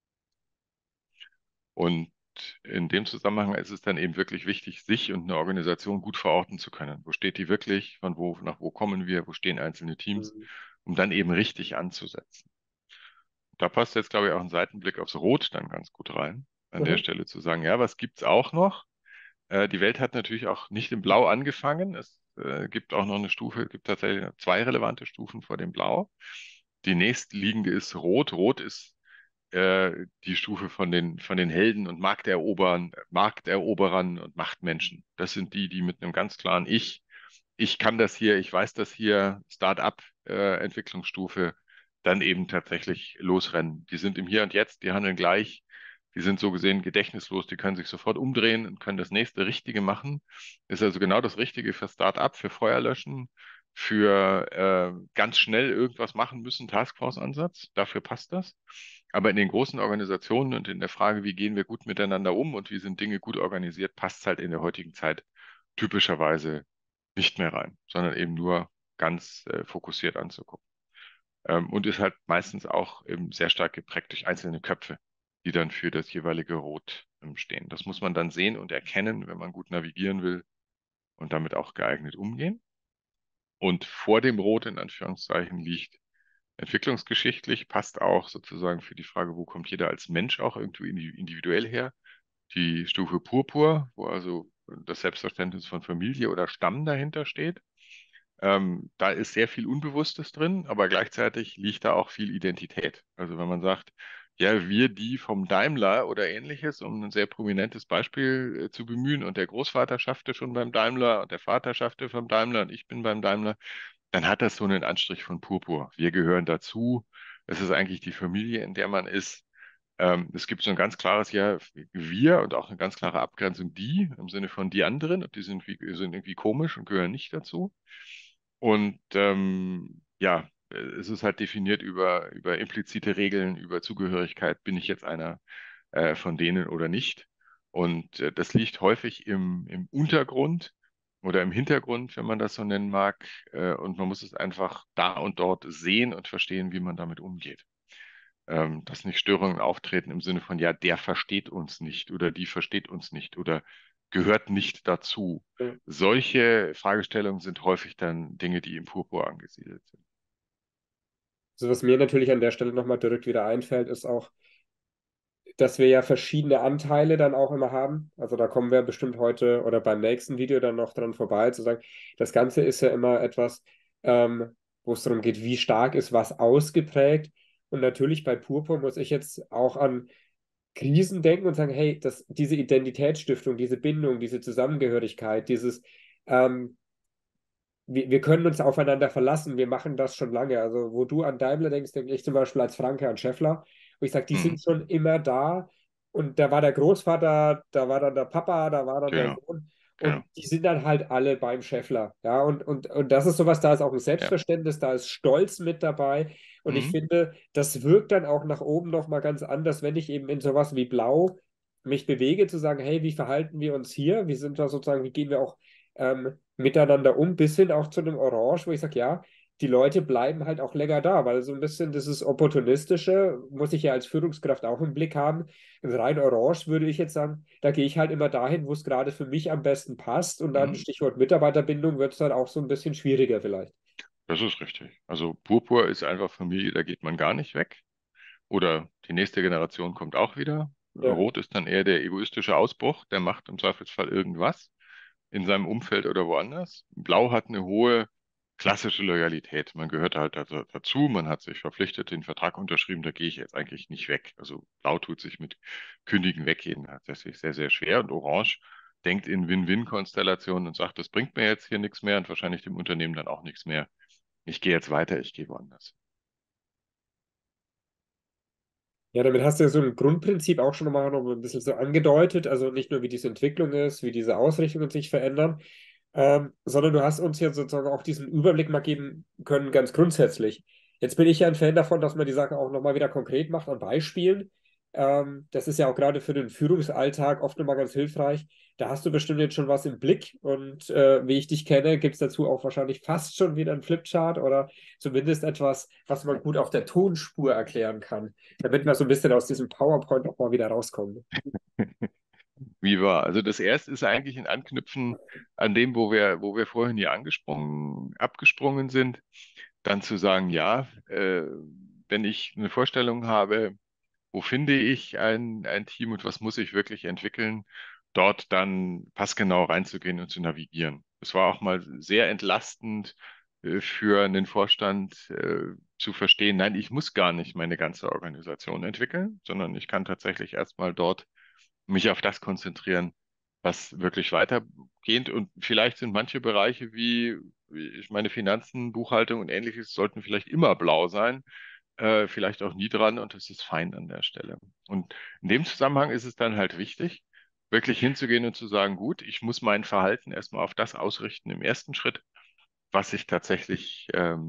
Und in dem Zusammenhang ist es dann eben wirklich wichtig, sich und eine Organisation gut verorten zu können. Wo steht die wirklich? Von wo, nach wo kommen wir? Wo stehen einzelne Teams? Mhm. Um dann eben richtig anzusetzen. Da passt jetzt, glaube ich, auch ein Seitenblick aufs Rot dann ganz gut rein. An der Mhm. Stelle zu sagen, ja, was gibt's auch noch? Die Welt hat natürlich auch nicht im Blau angefangen. Es gibt auch noch eine Stufe, gibt tatsächlich noch zwei relevante Stufen vor dem Blau. Die nächstliegende ist Rot. Rot ist die Stufe von den Helden und Markteroberern und Machtmenschen. Das sind die mit einem ganz klaren Ich kann das hier, ich weiß das hier, Start-up, Entwicklungsstufe dann eben tatsächlich losrennen. Die sind im Hier und Jetzt, die handeln gleich, die sind so gesehen gedächtnislos, die können sich sofort umdrehen und können das nächste Richtige machen. Ist also genau das Richtige für Start-up, für Feuerlöschen, für ganz schnell irgendwas machen müssen, Taskforce-Ansatz, dafür passt das. Aber in den großen Organisationen und in der Frage, wie gehen wir gut miteinander um und wie sind Dinge gut organisiert, passt es halt in der heutigen Zeit typischerweise nicht mehr rein, sondern eben nur ganz fokussiert anzugucken. Und ist halt meistens auch eben sehr stark geprägt durch einzelne Köpfe, die dann für das jeweilige Rot stehen. Das muss man dann sehen und erkennen, wenn man gut navigieren will und damit auch geeignet umgehen. Und vor dem Rot in Anführungszeichen liegt entwicklungsgeschichtlich, passt auch sozusagen für die Frage, wo kommt jeder als Mensch auch irgendwie individuell her. Die Stufe Purpur, wo also das Selbstverständnis von Familie oder Stamm dahinter steht. Da ist sehr viel Unbewusstes drin, aber gleichzeitig liegt da auch viel Identität. Also wenn man sagt, ja, wir die vom Daimler oder ähnliches, um ein sehr prominentes Beispiel zu bemühen, und der Großvater schaffte schon beim Daimler und der Vater schaffte beim Daimler und ich bin beim Daimler, dann hat das so einen Anstrich von Purpur. Wir gehören dazu. Es ist eigentlich die Familie, in der man ist. Es gibt so ein ganz klares Ja, wir und auch eine ganz klare Abgrenzung die im Sinne von die anderen und die sind irgendwie komisch und gehören nicht dazu. Und ja, es ist halt definiert über implizite Regeln, über Zugehörigkeit, bin ich jetzt einer von denen oder nicht. Und das liegt häufig im Untergrund oder im Hintergrund, wenn man das so nennen mag. Und man muss es einfach da und dort sehen und verstehen, wie man damit umgeht. Dass nicht Störungen auftreten im Sinne von, ja, der versteht uns nicht oder die versteht uns nicht oder gehört nicht dazu. Solche Fragestellungen sind häufig dann Dinge, die im Purpur angesiedelt sind. Also was mir natürlich an der Stelle nochmal direkt wieder einfällt, ist auch, dass wir ja verschiedene Anteile dann auch immer haben. Also da kommen wir bestimmt heute oder beim nächsten Video dann noch dran vorbei, zu sagen, das Ganze ist ja immer etwas, wo es darum geht, wie stark ist was ausgeprägt. Und natürlich bei Purpur muss ich jetzt auch an Krisen denken und sagen, hey, diese Identitätsstiftung, diese Bindung, diese Zusammengehörigkeit, ähm, wir können uns aufeinander verlassen, wir machen das schon lange. Also, wo du an Daimler denkst, denke ich zum Beispiel als Franke an Schaeffler, wo ich sage, die Mhm, sind schon immer da. Und da war der Großvater, da war dann der Papa, da war dann der genau, Sohn. genau. Und die sind dann halt alle beim Schaeffler. Ja, und das ist sowas, da ist auch ein Ja. Selbstverständnis, da ist Stolz mit dabei. Und ich Mhm, finde, das wirkt dann auch nach oben nochmal ganz anders, wenn ich eben in sowas wie Blau mich bewege, zu sagen, hey, wie verhalten wir uns hier? Wie sind wir sozusagen, wie gehen wir auch miteinander um, bis hin auch zu einem Orange, wo ich sage, ja, die Leute bleiben halt auch länger da, weil so ein bisschen dieses Opportunistische muss ich ja als Führungskraft auch im Blick haben. In rein Orange würde ich jetzt sagen, da gehe ich halt immer dahin, wo es gerade für mich am besten passt. Und dann mhm. Stichwort Mitarbeiterbindung wird es dann auch so ein bisschen schwieriger vielleicht. Das ist richtig. Also Purpur ist einfach Familie, da geht man gar nicht weg. Oder die nächste Generation kommt auch wieder. Ja, Rot ist dann eher der egoistische Ausbruch, der macht im Zweifelsfall irgendwas in seinem Umfeld oder woanders. Blau hat eine hohe klassische Loyalität. Man gehört halt dazu, man hat sich verpflichtet, den Vertrag unterschrieben, da gehe ich jetzt eigentlich nicht weg. Also Blau tut sich mit Kündigen weggehen tatsächlich sehr, sehr schwer. Und Orange denkt in Win-Win-Konstellationen und sagt, das bringt mir jetzt hier nichts mehr und wahrscheinlich dem Unternehmen dann auch nichts mehr. Ich gehe jetzt weiter, ich gehe woanders. ja, damit hast du ja so ein Grundprinzip auch schon mal noch ein bisschen so angedeutet. Also nicht nur, wie diese Entwicklung ist, wie diese Ausrichtungen sich verändern, sondern du hast uns ja sozusagen auch diesen Überblick mal geben können, ganz grundsätzlich. Jetzt bin ich ja ein Fan davon, dass man die Sachen auch nochmal wieder konkret macht an Beispielen. Das ist ja auch gerade für den Führungsalltag oft nochmal ganz hilfreich. Da hast du bestimmt jetzt schon was im Blick und wie ich dich kenne, gibt es dazu auch wahrscheinlich fast schon wieder einen Flipchart oder zumindest etwas, was man gut auf der Tonspur erklären kann, damit wir so ein bisschen aus diesem PowerPoint auch mal wieder rauskommen. Wie war? Also das erste ist eigentlich ein Anknüpfen an dem, wo wir vorhin hier abgesprungen sind, dann zu sagen, ja, wenn ich eine Vorstellung habe, wo finde ich ein Team und was muss ich wirklich entwickeln, dort dann passgenau reinzugehen und zu navigieren. Es war auch mal sehr entlastend für einen Vorstand zu verstehen, nein, ich muss gar nicht meine ganze Organisation entwickeln, sondern ich kann tatsächlich erstmal dort mich auf das konzentrieren, was wirklich weitergehend und vielleicht sind manche Bereiche wie ich meine Finanzen, Buchhaltung und ähnliches sollten vielleicht immer blau sein, vielleicht auch nie dran und das ist fein an der Stelle. Und in dem Zusammenhang ist es dann halt wichtig, wirklich hinzugehen und zu sagen, gut, ich muss mein Verhalten erstmal auf das ausrichten im ersten Schritt, was ich tatsächlich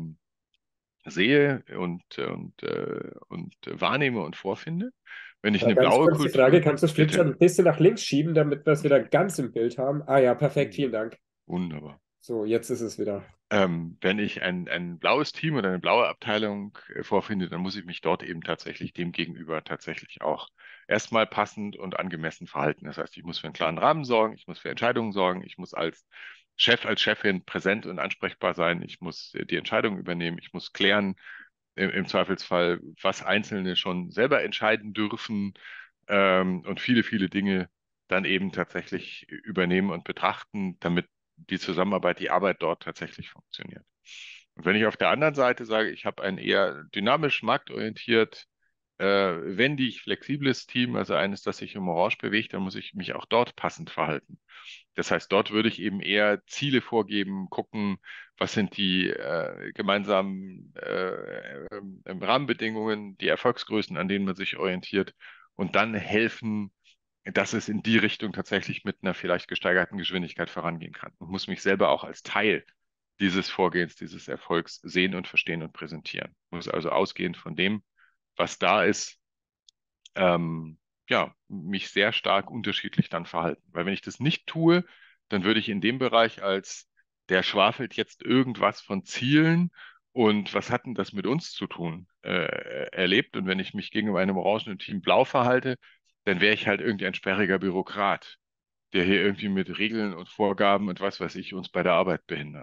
sehe und wahrnehme und vorfinde. Wenn ich eine Ganz blaue kurz die Frage, Kultur, kannst du das bitte, Flipchart ein bisschen nach links schieben, damit wir es wieder ganz im Bild haben? Ah ja, perfekt, vielen Dank. wunderbar. So, jetzt ist es wieder. Wenn ich ein blaues Team oder eine blaue Abteilung vorfinde, dann muss ich mich dort eben tatsächlich dem gegenüber tatsächlich auch erstmal passend und angemessen verhalten. Das heißt, ich muss für einen klaren Rahmen sorgen, ich muss für Entscheidungen sorgen, ich muss als Chef, als Chefin präsent und ansprechbar sein, ich muss die Entscheidungen übernehmen, ich muss klären, im Zweifelsfall, was Einzelne schon selber entscheiden dürfen, und viele, viele Dinge dann eben tatsächlich übernehmen und betrachten, damit die Zusammenarbeit, die Arbeit dort tatsächlich funktioniert. Und wenn ich auf der anderen Seite sage, ich habe ein eher dynamisch marktorientiert, wendig, flexibles Team, also eines, das sich im Orange bewegt, dann muss ich mich auch dort passend verhalten. Das heißt, dort würde ich eben eher Ziele vorgeben, gucken, was sind die gemeinsamen Rahmenbedingungen, die Erfolgsgrößen, an denen man sich orientiert und dann helfen, dass es in die Richtung tatsächlich mit einer vielleicht gesteigerten Geschwindigkeit vorangehen kann. Und muss mich selber auch als Teil dieses Vorgehens, dieses Erfolgs sehen und verstehen und präsentieren. Muss also ausgehend von dem, was da ist, ähm, ja, mich sehr stark unterschiedlich dann verhalten. Weil wenn ich das nicht tue, dann würde ich in dem Bereich als der schwafelt jetzt irgendwas von Zielen und was hat denn das mit uns zu tun, erlebt. Und wenn ich mich gegenüber einem orangenen Team blau verhalte, dann wäre ich halt irgendwie ein sperriger Bürokrat, der hier irgendwie mit Regeln und Vorgaben und was weiß ich uns bei der Arbeit behindert.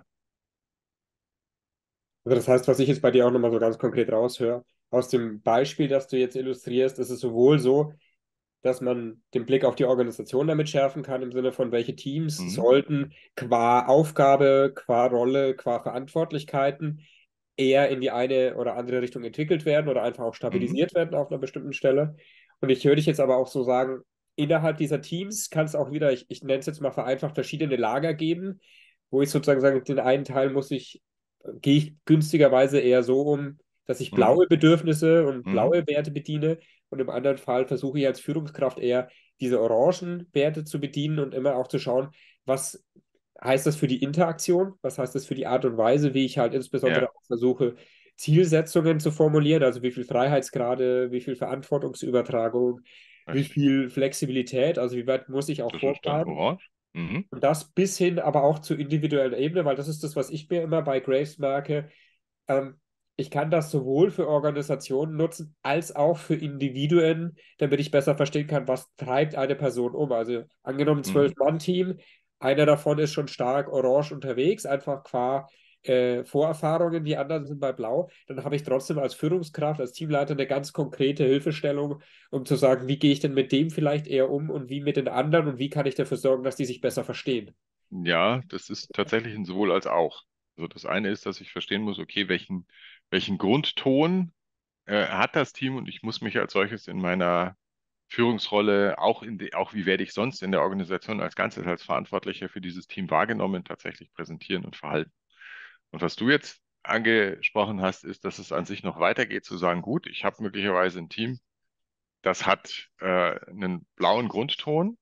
Also das heißt, was ich jetzt bei dir auch nochmal so ganz konkret raushöre, aus dem Beispiel, das du jetzt illustrierst, ist es sowohl so, dass man den Blick auf die Organisation damit schärfen kann, im Sinne von, welche Teams Mhm. sollten qua Aufgabe, qua Rolle, qua Verantwortlichkeiten eher in die eine oder andere Richtung entwickelt werden oder einfach auch Mhm. stabilisiert werden auf einer bestimmten Stelle. Und ich höre dich jetzt aber auch so sagen, innerhalb dieser Teams kann es auch wieder, ich nenne es jetzt mal vereinfacht, verschiedene Lager geben, wo ich sozusagen sage, den einen Teil gehe ich günstigerweise eher so um, dass ich Mhm. blaue Bedürfnisse und Mhm. blaue Werte bediene und im anderen Fall versuche ich als Führungskraft eher diese orangen Werte zu bedienen und immer auch zu schauen, was heißt das für die Interaktion, was heißt das für die Art und Weise, wie ich halt insbesondere Ja, auch versuche, Zielsetzungen zu formulieren, also wie viel Freiheitsgrade, wie viel Verantwortungsübertragung, wie richtig. viel Flexibilität, also wie weit muss ich auch Das ist dann vorplanen. orange. Mhm. Und das bis hin aber auch zur individuellen Ebene, weil das ist das, was ich mir immer bei Graves merke. Ähm, Ich kann das sowohl für Organisationen nutzen, als auch für Individuen, damit ich besser verstehen kann, was treibt eine Person um. Also angenommen Mhm. 12-Mann-Team, einer davon ist schon stark orange unterwegs, einfach qua Vorerfahrungen, die anderen sind bei Blau, dann habe ich trotzdem als Führungskraft, als Teamleiter eine ganz konkrete Hilfestellung, um zu sagen, wie gehe ich denn mit dem vielleicht eher um und wie mit den anderen und wie kann ich dafür sorgen, dass die sich besser verstehen. Ja, das ist tatsächlich ein sowohl als auch. Also das eine ist, dass ich verstehen muss, okay, welchen Grundton hat das Team und ich muss mich als solches in meiner Führungsrolle, auch wie werde ich sonst in der Organisation als Ganzes als Verantwortlicher für dieses Team wahrgenommen, tatsächlich präsentieren und verhalten. Und was du jetzt angesprochen hast, ist, dass es an sich noch weitergeht, zu sagen, gut, ich habe möglicherweise ein Team, das hat einen blauen Grundton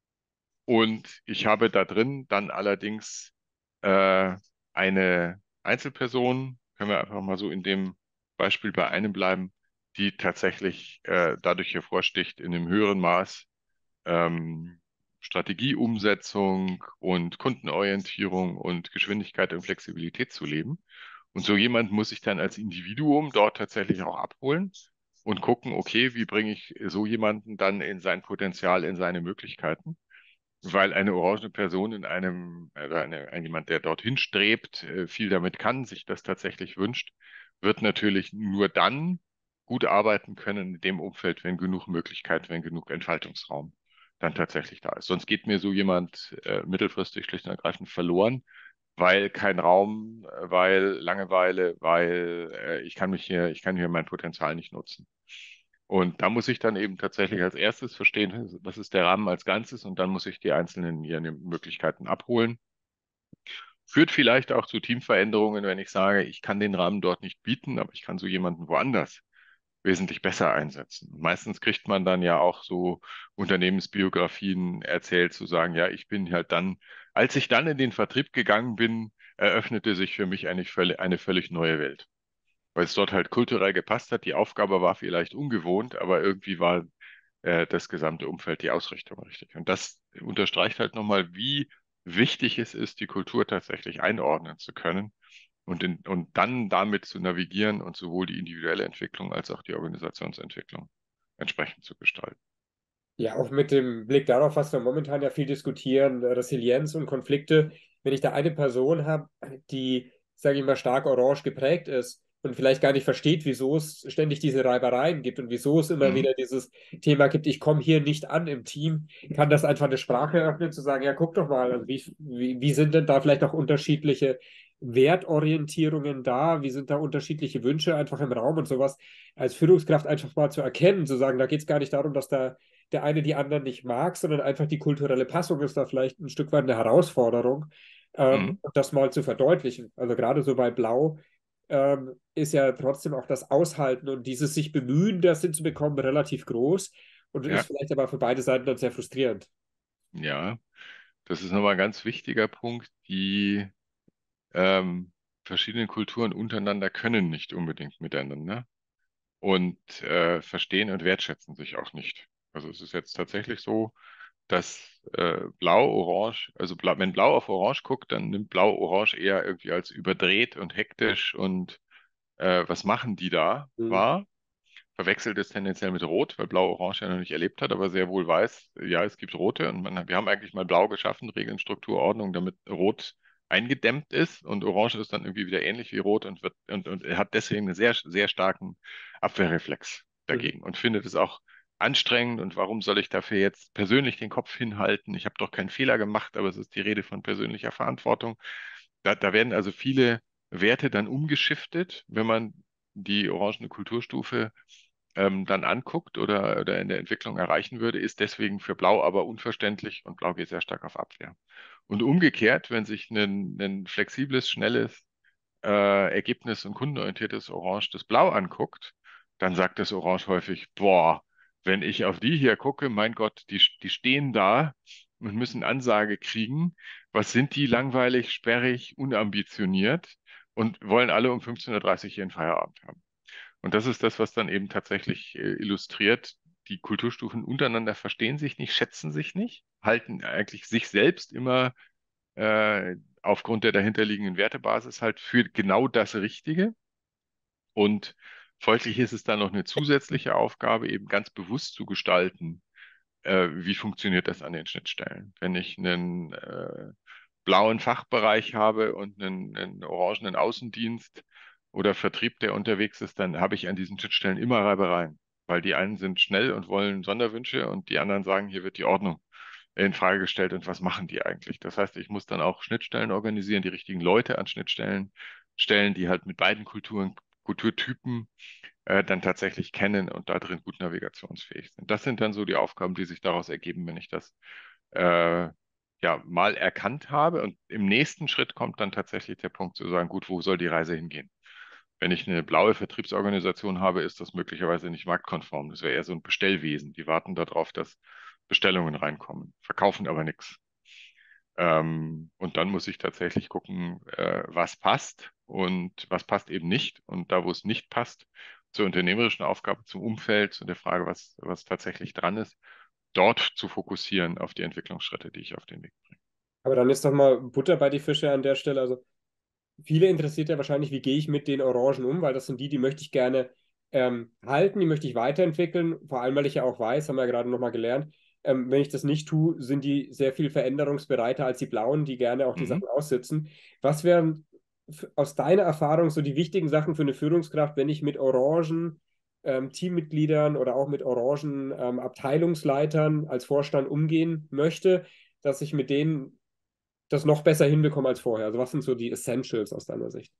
und ich habe da drin dann allerdings äh, eine Einzelperson, können wir einfach mal so in dem Beispiel bei einem bleiben, die tatsächlich dadurch hervorsticht, in einem höheren Maß ähm, Strategieumsetzung und Kundenorientierung und Geschwindigkeit und Flexibilität zu leben. Und so jemand muss ich dann als Individuum dort tatsächlich auch abholen und gucken, okay, wie bringe ich so jemanden dann in sein Potenzial, in seine Möglichkeiten? Weil eine orangene Person in jemand, der dorthin strebt, viel damit kann, sich das tatsächlich wünscht, wird natürlich nur dann gut arbeiten können in dem Umfeld, wenn genug Möglichkeit, wenn genug Entfaltungsraum dann tatsächlich da ist. Sonst geht mir so jemand mittelfristig schlicht und ergreifend verloren, weil kein Raum, weil Langeweile, weil ich kann hier mein Potenzial nicht nutzen. Und da muss ich dann eben tatsächlich als erstes verstehen, was ist der Rahmen als Ganzes und dann muss ich die einzelnen ihre Möglichkeiten abholen. Führt vielleicht auch zu Teamveränderungen, wenn ich sage, ich kann den Rahmen dort nicht bieten, aber ich kann so jemanden woanders wesentlich besser einsetzen. Und meistens kriegt man dann ja auch so Unternehmensbiografien erzählt, zu sagen, ja, ich bin halt dann, als ich dann in den Vertrieb gegangen bin, eröffnete sich für mich eine völlig neue Welt, weil es dort halt kulturell gepasst hat. Die Aufgabe war vielleicht ungewohnt, aber irgendwie war das gesamte Umfeld, die Ausrichtung richtig. Und das unterstreicht halt nochmal, wie wichtig es ist, die Kultur tatsächlich einordnen zu können und dann damit zu navigieren und sowohl die individuelle Entwicklung als auch die Organisationsentwicklung entsprechend zu gestalten. Ja, auch mit dem Blick darauf, was wir momentan ja viel diskutieren, Resilienz und Konflikte. Wenn ich da eine Person habe, die, sage ich mal, stark orange geprägt ist und vielleicht gar nicht versteht, wieso es ständig diese Reibereien gibt und wieso es immer Mhm. wieder dieses Thema gibt, ich komme hier nicht an im Team, kann das einfach eine Sprache öffnen, zu sagen, ja, guck doch mal, also wie sind denn da vielleicht auch unterschiedliche Wertorientierungen da? Wie sind da unterschiedliche Wünsche einfach im Raum und sowas als Führungskraft einfach mal zu erkennen, zu sagen, da geht es gar nicht darum, dass da der eine die anderen nicht mag, sondern einfach die kulturelle Passung ist da vielleicht ein Stück weit eine Herausforderung, Mhm. und das mal zu verdeutlichen. Also gerade so bei Blau ist ja trotzdem auch das Aushalten und dieses sich bemühen, das hinzubekommen, relativ groß und ist Ja, vielleicht aber für beide Seiten dann sehr frustrierend. ja, das ist nochmal ein ganz wichtiger Punkt. Die ähm, verschiedenen Kulturen untereinander können nicht unbedingt miteinander und verstehen und wertschätzen sich auch nicht. Also es ist jetzt tatsächlich so, dass Blau-Orange, also wenn Blau auf Orange guckt, dann nimmt Blau-Orange eher irgendwie als überdreht und hektisch und was machen die da Mhm. wahr. Verwechselt es tendenziell mit Rot, weil Blau-Orange ja noch nicht erlebt hat, aber sehr wohl weiß, ja, es gibt Rote und wir haben eigentlich mal Blau geschaffen, Regeln, Struktur, Ordnung, damit Rot eingedämmt ist und Orange ist dann irgendwie wieder ähnlich wie Rot und er hat deswegen einen sehr, sehr starken Abwehrreflex Mhm. dagegen und findet es auch anstrengend und warum soll ich dafür jetzt persönlich den Kopf hinhalten? Ich habe doch keinen Fehler gemacht, aber es ist die Rede von persönlicher Verantwortung. Da werden also viele Werte dann umgeschiftet, wenn man die orangene Kulturstufe dann anguckt oder in der Entwicklung erreichen würde, ist deswegen für Blau aber unverständlich und Blau geht sehr stark auf Abwehr. Und umgekehrt, wenn sich ein flexibles, schnelles, ergebnis- und kundenorientiertes Orange das Blau anguckt, dann sagt das Orange häufig, boah, wenn ich auf die hier gucke, mein Gott, die stehen da und müssen Ansage kriegen. Was sind die langweilig, sperrig, unambitioniert und wollen alle um 15:30 Uhr ihren Feierabend haben. Und das ist das, was dann eben tatsächlich illustriert, die Kulturstufen untereinander verstehen sich nicht, schätzen sich nicht, halten eigentlich sich selbst immer aufgrund der dahinterliegenden Wertebasis halt für genau das Richtige. Und folglich ist es dann noch eine zusätzliche Aufgabe, eben ganz bewusst zu gestalten, wie funktioniert das an den Schnittstellen. Wenn ich einen blauen Fachbereich habe und einen orangenen Außendienst oder Vertrieb, der unterwegs ist, dann habe ich an diesen Schnittstellen immer Reibereien, weil die einen sind schnell und wollen Sonderwünsche und die anderen sagen, hier wird die Ordnung in Frage gestellt und was machen die eigentlich? Das heißt, ich muss dann auch Schnittstellen organisieren, die richtigen Leute an Schnittstellen stellen, die halt mit beiden Kulturtypen dann tatsächlich kennen und da drin gut navigationsfähig sind. Das sind dann so die Aufgaben, die sich daraus ergeben, wenn ich das äh, ja mal erkannt habe. Und im nächsten Schritt kommt dann tatsächlich der Punkt zu sagen, gut, wo soll die Reise hingehen? Wenn ich eine blaue Vertriebsorganisation habe, ist das möglicherweise nicht marktkonform. Das wäre eher so ein Bestellwesen. Die warten darauf, dass Bestellungen reinkommen, verkaufen aber nichts. Und dann muss ich tatsächlich gucken, was passt und was passt eben nicht. Und da, wo es nicht passt, zur unternehmerischen Aufgabe, zum Umfeld, zu der Frage, was tatsächlich dran ist, dort zu fokussieren auf die Entwicklungsschritte, die ich auf den Weg bringe. Aber dann ist doch mal Butter bei die Fische an der Stelle. Also viele interessiert ja wahrscheinlich, wie gehe ich mit den Orangen um, weil das sind die, die möchte ich gerne halten, die möchte ich weiterentwickeln. Vor allem, weil ich ja auch weiß, haben wir ja gerade nochmal gelernt, wenn ich das nicht tue, sind die sehr viel veränderungsbereiter als die Blauen, die gerne auch die Mhm. Sachen aussitzen. Was wären aus deiner Erfahrung so die wichtigen Sachen für eine Führungskraft, wenn ich mit Orangen Teammitgliedern oder auch mit Orangen Abteilungsleitern als Vorstand umgehen möchte, dass ich mit denen das noch besser hinbekomme als vorher? Also was sind so die Essentials aus deiner Sicht?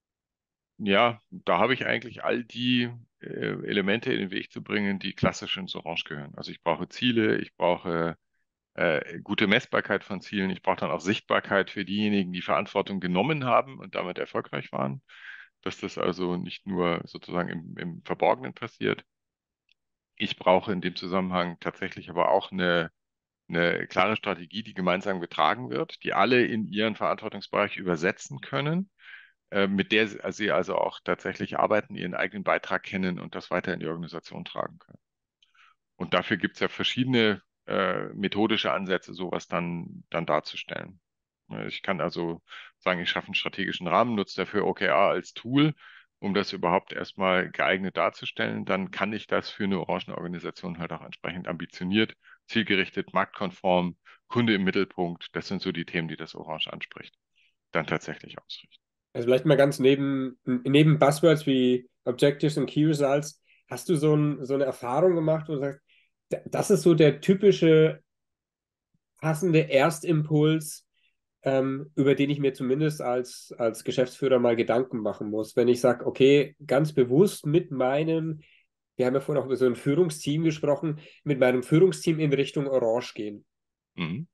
Ja, da habe ich eigentlich all die Elemente in den Weg zu bringen, die klassisch ins Orange gehören. Also ich brauche Ziele, ich brauche gute Messbarkeit von Zielen, ich brauche dann auch Sichtbarkeit für diejenigen, die Verantwortung genommen haben und damit erfolgreich waren. dass das also nicht nur sozusagen im Verborgenen passiert. Ich brauche in dem Zusammenhang tatsächlich aber auch eine klare Strategie, die gemeinsam getragen wird, die alle in ihren Verantwortungsbereich übersetzen können, mit der sie also auch tatsächlich arbeiten, ihren eigenen Beitrag kennen und das weiter in die Organisation tragen können. Und dafür gibt es ja verschiedene methodische Ansätze, sowas dann darzustellen. Ich kann also sagen, ich schaffe einen strategischen Rahmen, nutze dafür OKR als Tool, um das überhaupt erstmal geeignet darzustellen. Dann kann ich das für eine Orangenorganisation halt auch entsprechend ambitioniert, zielgerichtet, marktkonform, Kunde im Mittelpunkt. Das sind so die Themen, die das Orange anspricht, dann tatsächlich ausrichten. Also vielleicht mal ganz neben Buzzwords wie Objectives und Key Results, hast du so eine Erfahrung gemacht, wo du sagst, das ist so der typische passende Erstimpuls, über den ich mir zumindest als Geschäftsführer mal Gedanken machen muss. Wenn ich sage, okay, ganz bewusst mit meinem, wir haben ja vorhin auch über so ein Führungsteam gesprochen, mit meinem Führungsteam in Richtung Orange gehen. Mhm.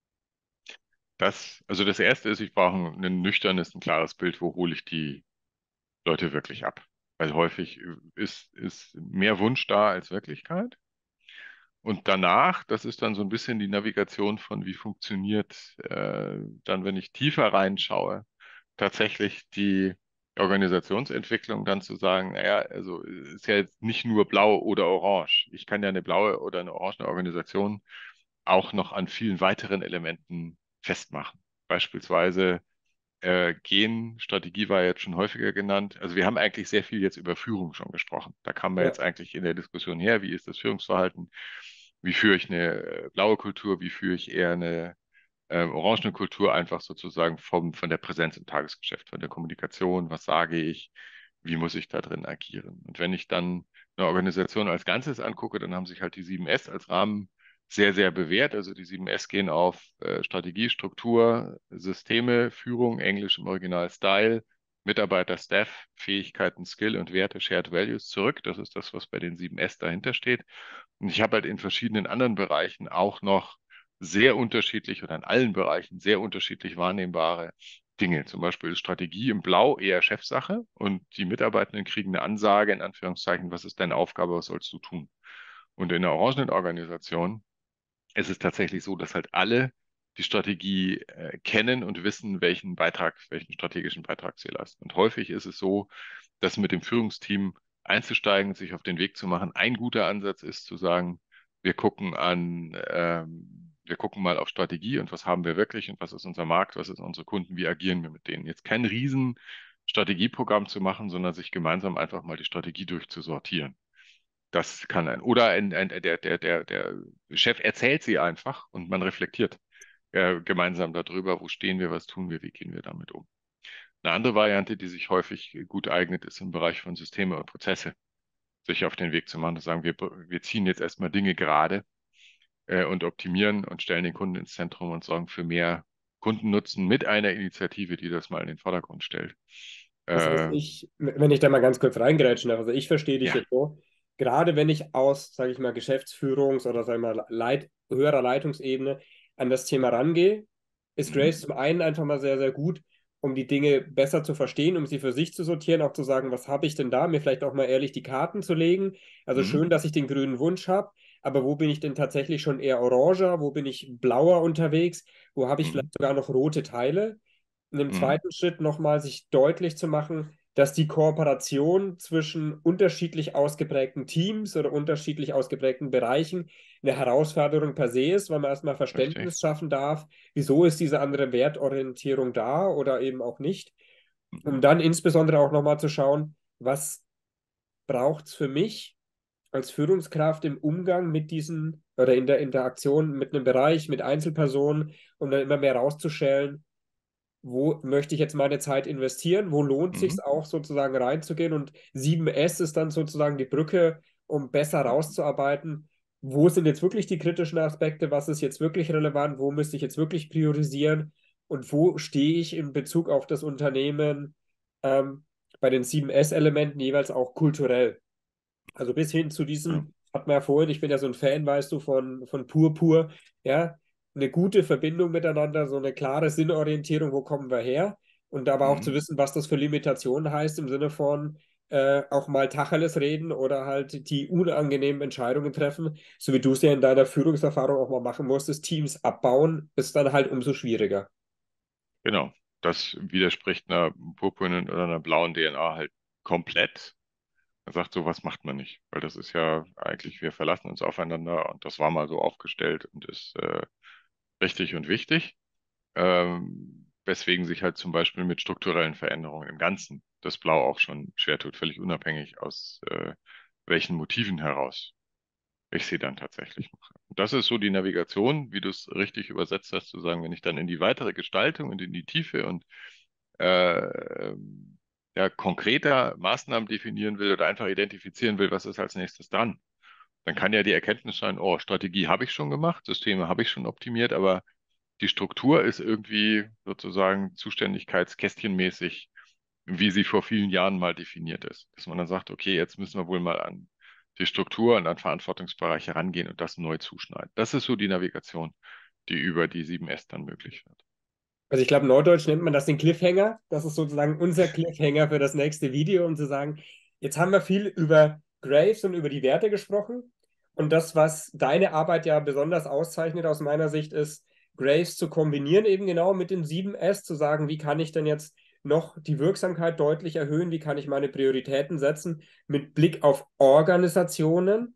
Also das Erste ist, ich brauche ein nüchternes, ein klares Bild, wo hole ich die Leute wirklich ab. Weil häufig ist mehr Wunsch da als Wirklichkeit. Und danach, das ist dann so ein bisschen die Navigation von, wie funktioniert dann, wenn ich tiefer reinschaue, tatsächlich die Organisationsentwicklung dann zu sagen, naja, also ist ja jetzt nicht nur blau oder orange. Ich kann ja eine blaue oder eine orange Organisation auch noch an vielen weiteren Elementen festmachen. Beispielsweise Strategie war jetzt schon häufiger genannt. Also wir haben eigentlich sehr viel jetzt über Führung schon gesprochen. Da kam wir Ja. jetzt eigentlich in der Diskussion her, wie ist das Führungsverhalten? Wie führe ich eine blaue Kultur? Wie führe ich eher eine orangene Kultur? Einfach sozusagen von der Präsenz im Tagesgeschäft, von der Kommunikation. Was sage ich? Wie muss ich da drin agieren? Und wenn ich dann eine Organisation als Ganzes angucke, dann haben sich halt die 7S als Rahmen sehr, sehr bewährt. Also die 7S gehen auf Strategie, Struktur, Systeme, Führung, Englisch im Original Style, Mitarbeiter, Staff, Fähigkeiten, Skill und Werte, Shared Values zurück. Das ist das, was bei den 7S dahinter steht. Und ich habe halt in verschiedenen anderen Bereichen auch noch sehr unterschiedlich oder in allen Bereichen sehr unterschiedlich wahrnehmbare Dinge. Zum Beispiel ist Strategie im Blau eher Chefsache und die Mitarbeitenden kriegen eine Ansage, in Anführungszeichen, was ist deine Aufgabe, was sollst du tun? Und in der orangenen Organisation ist es tatsächlich so, dass halt alle die Strategie kennen und wissen, welchen strategischen Beitrag sie leisten. Und häufig ist es so, dass mit dem Führungsteam einzusteigen, sich auf den Weg zu machen, ein guter Ansatz ist zu sagen, wir gucken mal auf Strategie und was haben wir wirklich und was ist unser Markt, was ist unsere Kunden, wie agieren wir mit denen. Jetzt kein riesen Strategieprogramm zu machen, sondern sich gemeinsam einfach mal die Strategie durchzusortieren. Das kann der Chef erzählt sie einfach und man reflektiert gemeinsam darüber, wo stehen wir, was tun wir, wie gehen wir damit um. Eine andere Variante, die sich häufig gut eignet, ist im Bereich von Systeme und Prozesse, sich auf den Weg zu machen, zu sagen, wir ziehen jetzt erstmal Dinge gerade und optimieren und stellen den Kunden ins Zentrum und sorgen für mehr Kundennutzen mit einer Initiative, die das mal in den Vordergrund stellt. Das heißt, Äh, wenn ich da mal ganz kurz reingrätschen darf, also ich verstehe dich ja. jetzt so, gerade wenn ich aus, sage ich mal, Geschäftsführungs- oder, sage ich mal, höherer Leitungsebene an das Thema rangehe, ist Mhm. Grace zum einen einfach mal sehr, sehr gut, um die Dinge besser zu verstehen, um sie für sich zu sortieren, auch zu sagen, was habe ich denn da, mir vielleicht auch mal ehrlich die Karten zu legen. Also Mhm. schön, dass ich den grünen Wunsch habe, aber wo bin ich denn tatsächlich schon eher oranger, wo bin ich blauer unterwegs, wo habe ich Mhm. vielleicht sogar noch rote Teile? In dem Mhm. zweiten Schritt nochmal sich deutlich zu machen, dass die Kooperation zwischen unterschiedlich ausgeprägten Teams oder unterschiedlich ausgeprägten Bereichen eine Herausforderung per se ist, weil man erstmal Richtig. Verständnis schaffen darf, wieso ist diese andere Wertorientierung da oder eben auch nicht, Mhm. um dann insbesondere auch nochmal zu schauen, was braucht es für mich als Führungskraft im Umgang mit diesen oder in der Interaktion mit einem Bereich, mit Einzelpersonen, um dann immer mehr rauszustellen, wo möchte ich jetzt meine Zeit investieren, wo lohnt sich Mhm. es auch sozusagen reinzugehen und 7S ist dann sozusagen die Brücke, um besser Mhm. rauszuarbeiten, wo sind jetzt wirklich die kritischen Aspekte, was ist jetzt wirklich relevant, wo müsste ich jetzt wirklich priorisieren und wo stehe ich in Bezug auf das Unternehmen bei den 7S-Elementen jeweils auch kulturell. Also bis hin zu Ja. diesem, hat man ja vorhin, ich bin ja so ein Fan, weißt du, von Pur, ja, eine gute Verbindung miteinander, so eine klare Sinnorientierung, wo kommen wir her? und aber auch zu Mhm. wissen, was das für Limitationen heißt im Sinne von auch mal Tacheles reden oder halt die unangenehmen Entscheidungen treffen, so wie du es ja in deiner Führungserfahrung auch mal machen musstest, Teams abbauen, ist dann halt umso schwieriger. Genau. Das widerspricht einer purpurnen oder einer blauen DNA halt komplett. Er sagt, sowas macht man nicht, weil das ist ja eigentlich, wir verlassen uns aufeinander und das war mal so aufgestellt und ist richtig und wichtig. Weswegen sich halt zum Beispiel mit strukturellen Veränderungen im Ganzen das Blau auch schon schwer tut, völlig unabhängig aus welchen Motiven heraus ich sie dann tatsächlich mache. Und das ist so die Navigation, wie du es richtig übersetzt hast, zu sagen, wenn ich dann in die weitere Gestaltung und in die Tiefe und ja, konkreter Maßnahmen definieren will oder einfach identifizieren will, was ist als nächstes dran, dann kann ja die Erkenntnis sein, oh, Strategie habe ich schon gemacht, Systeme habe ich schon optimiert, aber die Struktur ist irgendwie sozusagen zuständigkeitskästchenmäßig, wie sie vor vielen Jahren mal definiert ist. Dass man dann sagt, okay, jetzt müssen wir wohl mal an die Struktur und an Verantwortungsbereiche rangehen und das neu zuschneiden. Das ist so die Navigation, die über die 7S dann möglich wird. Also ich glaube, Norddeutsch nennt man das den Cliffhanger. Das ist sozusagen unser Cliffhanger für das nächste Video, um zu sagen, jetzt haben wir viel über Graves und über die Werte gesprochen. Und das, was deine Arbeit ja besonders auszeichnet aus meiner Sicht, ist, Graves zu kombinieren eben genau mit den 7S, zu sagen, wie kann ich denn jetzt noch die Wirksamkeit deutlich erhöhen, wie kann ich meine Prioritäten setzen mit Blick auf Organisationen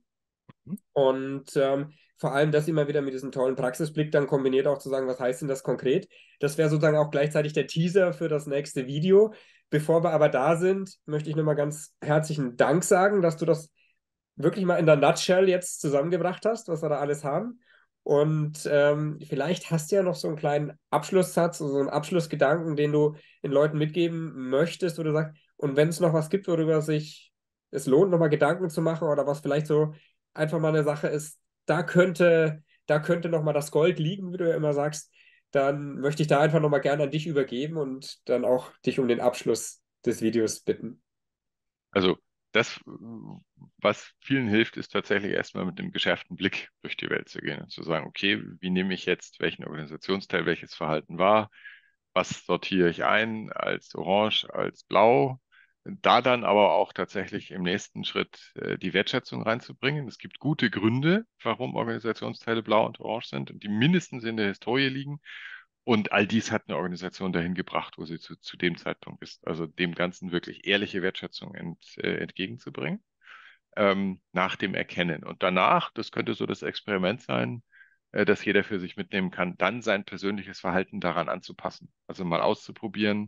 und vor allem das immer wieder mit diesem tollen Praxisblick dann kombiniert auch zu sagen, was heißt denn das konkret? Das wäre sozusagen auch gleichzeitig der Teaser für das nächste Video. Bevor wir aber da sind, möchte ich nochmal ganz herzlichen Dank sagen, dass du das wirklich mal in der Nutshell jetzt zusammengebracht hast, was wir da alles haben. Und vielleicht hast du ja noch so einen kleinen Abschlusssatz, so einen Abschlussgedanken, den du den Leuten mitgeben möchtest, wo du sagst, und wenn es noch was gibt, worüber sich es lohnt, nochmal Gedanken zu machen oder was vielleicht so einfach mal eine Sache ist, da könnte nochmal das Gold liegen, wie du ja immer sagst, dann möchte ich da einfach nochmal gerne an dich übergeben und dann auch dich um den Abschluss des Videos bitten. Also das, was vielen hilft, ist tatsächlich erstmal mit einem geschärften Blick durch die Welt zu gehen und zu sagen, okay, wie nehme ich jetzt welchen Organisationsteil, welches Verhalten wahr? Was sortiere ich ein als Orange, als Blau? Da dann aber auch tatsächlich im nächsten Schritt die Wertschätzung reinzubringen. Es gibt gute Gründe, warum Organisationsteile blau und orange sind und die mindestens in der Historie liegen. Und all dies hat eine Organisation dahin gebracht, wo sie zu dem Zeitpunkt ist. Also dem Ganzen wirklich ehrliche Wertschätzung entgegenzubringen, nach dem Erkennen. Und danach, das könnte so das Experiment sein, dass jeder für sich mitnehmen kann, dann sein persönliches Verhalten daran anzupassen. Also mal auszuprobieren,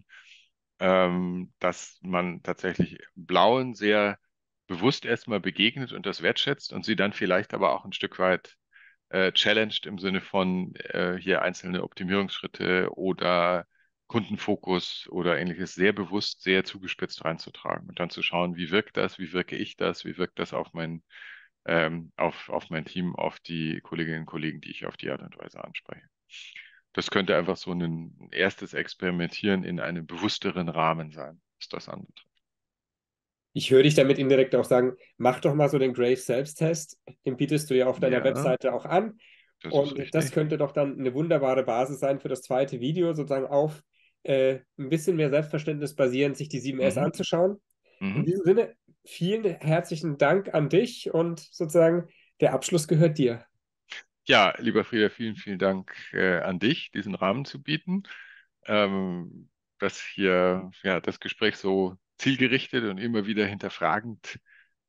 dass man tatsächlich Blauen sehr bewusst erstmal begegnet und das wertschätzt und sie dann vielleicht aber auch ein Stück weit challenged im Sinne von hier einzelne Optimierungsschritte oder Kundenfokus oder ähnliches sehr bewusst, sehr zugespitzt reinzutragen und dann zu schauen, wie wirkt das, wie wirke ich das, wie wirkt das auf mein Team, auf die Kolleginnen und Kollegen, die ich auf die Art und Weise anspreche. Das könnte einfach so ein erstes Experimentieren in einem bewussteren Rahmen sein, was das anbetrifft. Ich höre dich damit indirekt auch sagen, mach doch mal so den Graves Selbsttest. Den bietest du ja auf deiner Ja, Webseite auch an. das ist Und das richtig. könnte doch dann eine wunderbare Basis sein für das zweite Video, sozusagen auf ein bisschen mehr Selbstverständnis basierend, sich die 7S Mhm. anzuschauen. In Mhm. diesem Sinne, vielen herzlichen Dank an dich und sozusagen der Abschluss gehört dir. Ja, lieber Frieder, vielen, vielen Dank an dich, diesen Rahmen zu bieten, dass hier ja das Gespräch so zielgerichtet und immer wieder hinterfragend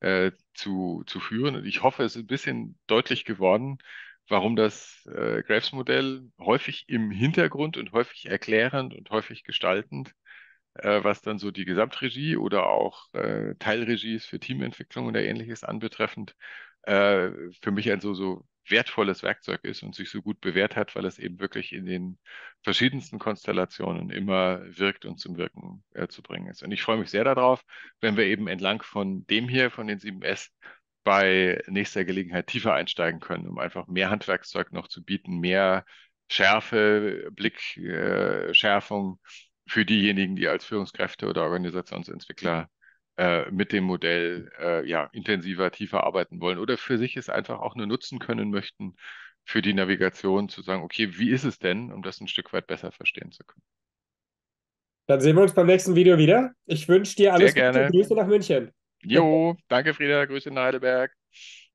zu führen. Und ich hoffe, es ist ein bisschen deutlich geworden, warum das Graves-Modell häufig im Hintergrund und häufig erklärend und häufig gestaltend, was dann so die Gesamtregie oder auch Teilregies für Teamentwicklung oder ähnliches anbetreffend, für mich ein so wertvolles Werkzeug ist und sich so gut bewährt hat, weil es eben wirklich in den verschiedensten Konstellationen immer wirkt und zum Wirken zu bringen ist. Und ich freue mich sehr darauf, wenn wir eben entlang von dem hier, von den 7S, bei nächster Gelegenheit tiefer einsteigen können, um einfach mehr Handwerkszeug noch zu bieten, mehr Schärfe, Blickschärfung für diejenigen, die als Führungskräfte oder Organisationsentwickler mit dem Modell ja intensiver, tiefer arbeiten wollen oder für sich es einfach auch nur nutzen können möchten, für die Navigation zu sagen, okay, wie ist es denn, um das ein Stück weit besser verstehen zu können. Dann sehen wir uns beim nächsten Video wieder. Ich wünsche dir Sehr alles Gute. gerne. Grüße nach München. Jo, danke Frieda, Grüße in Heidelberg.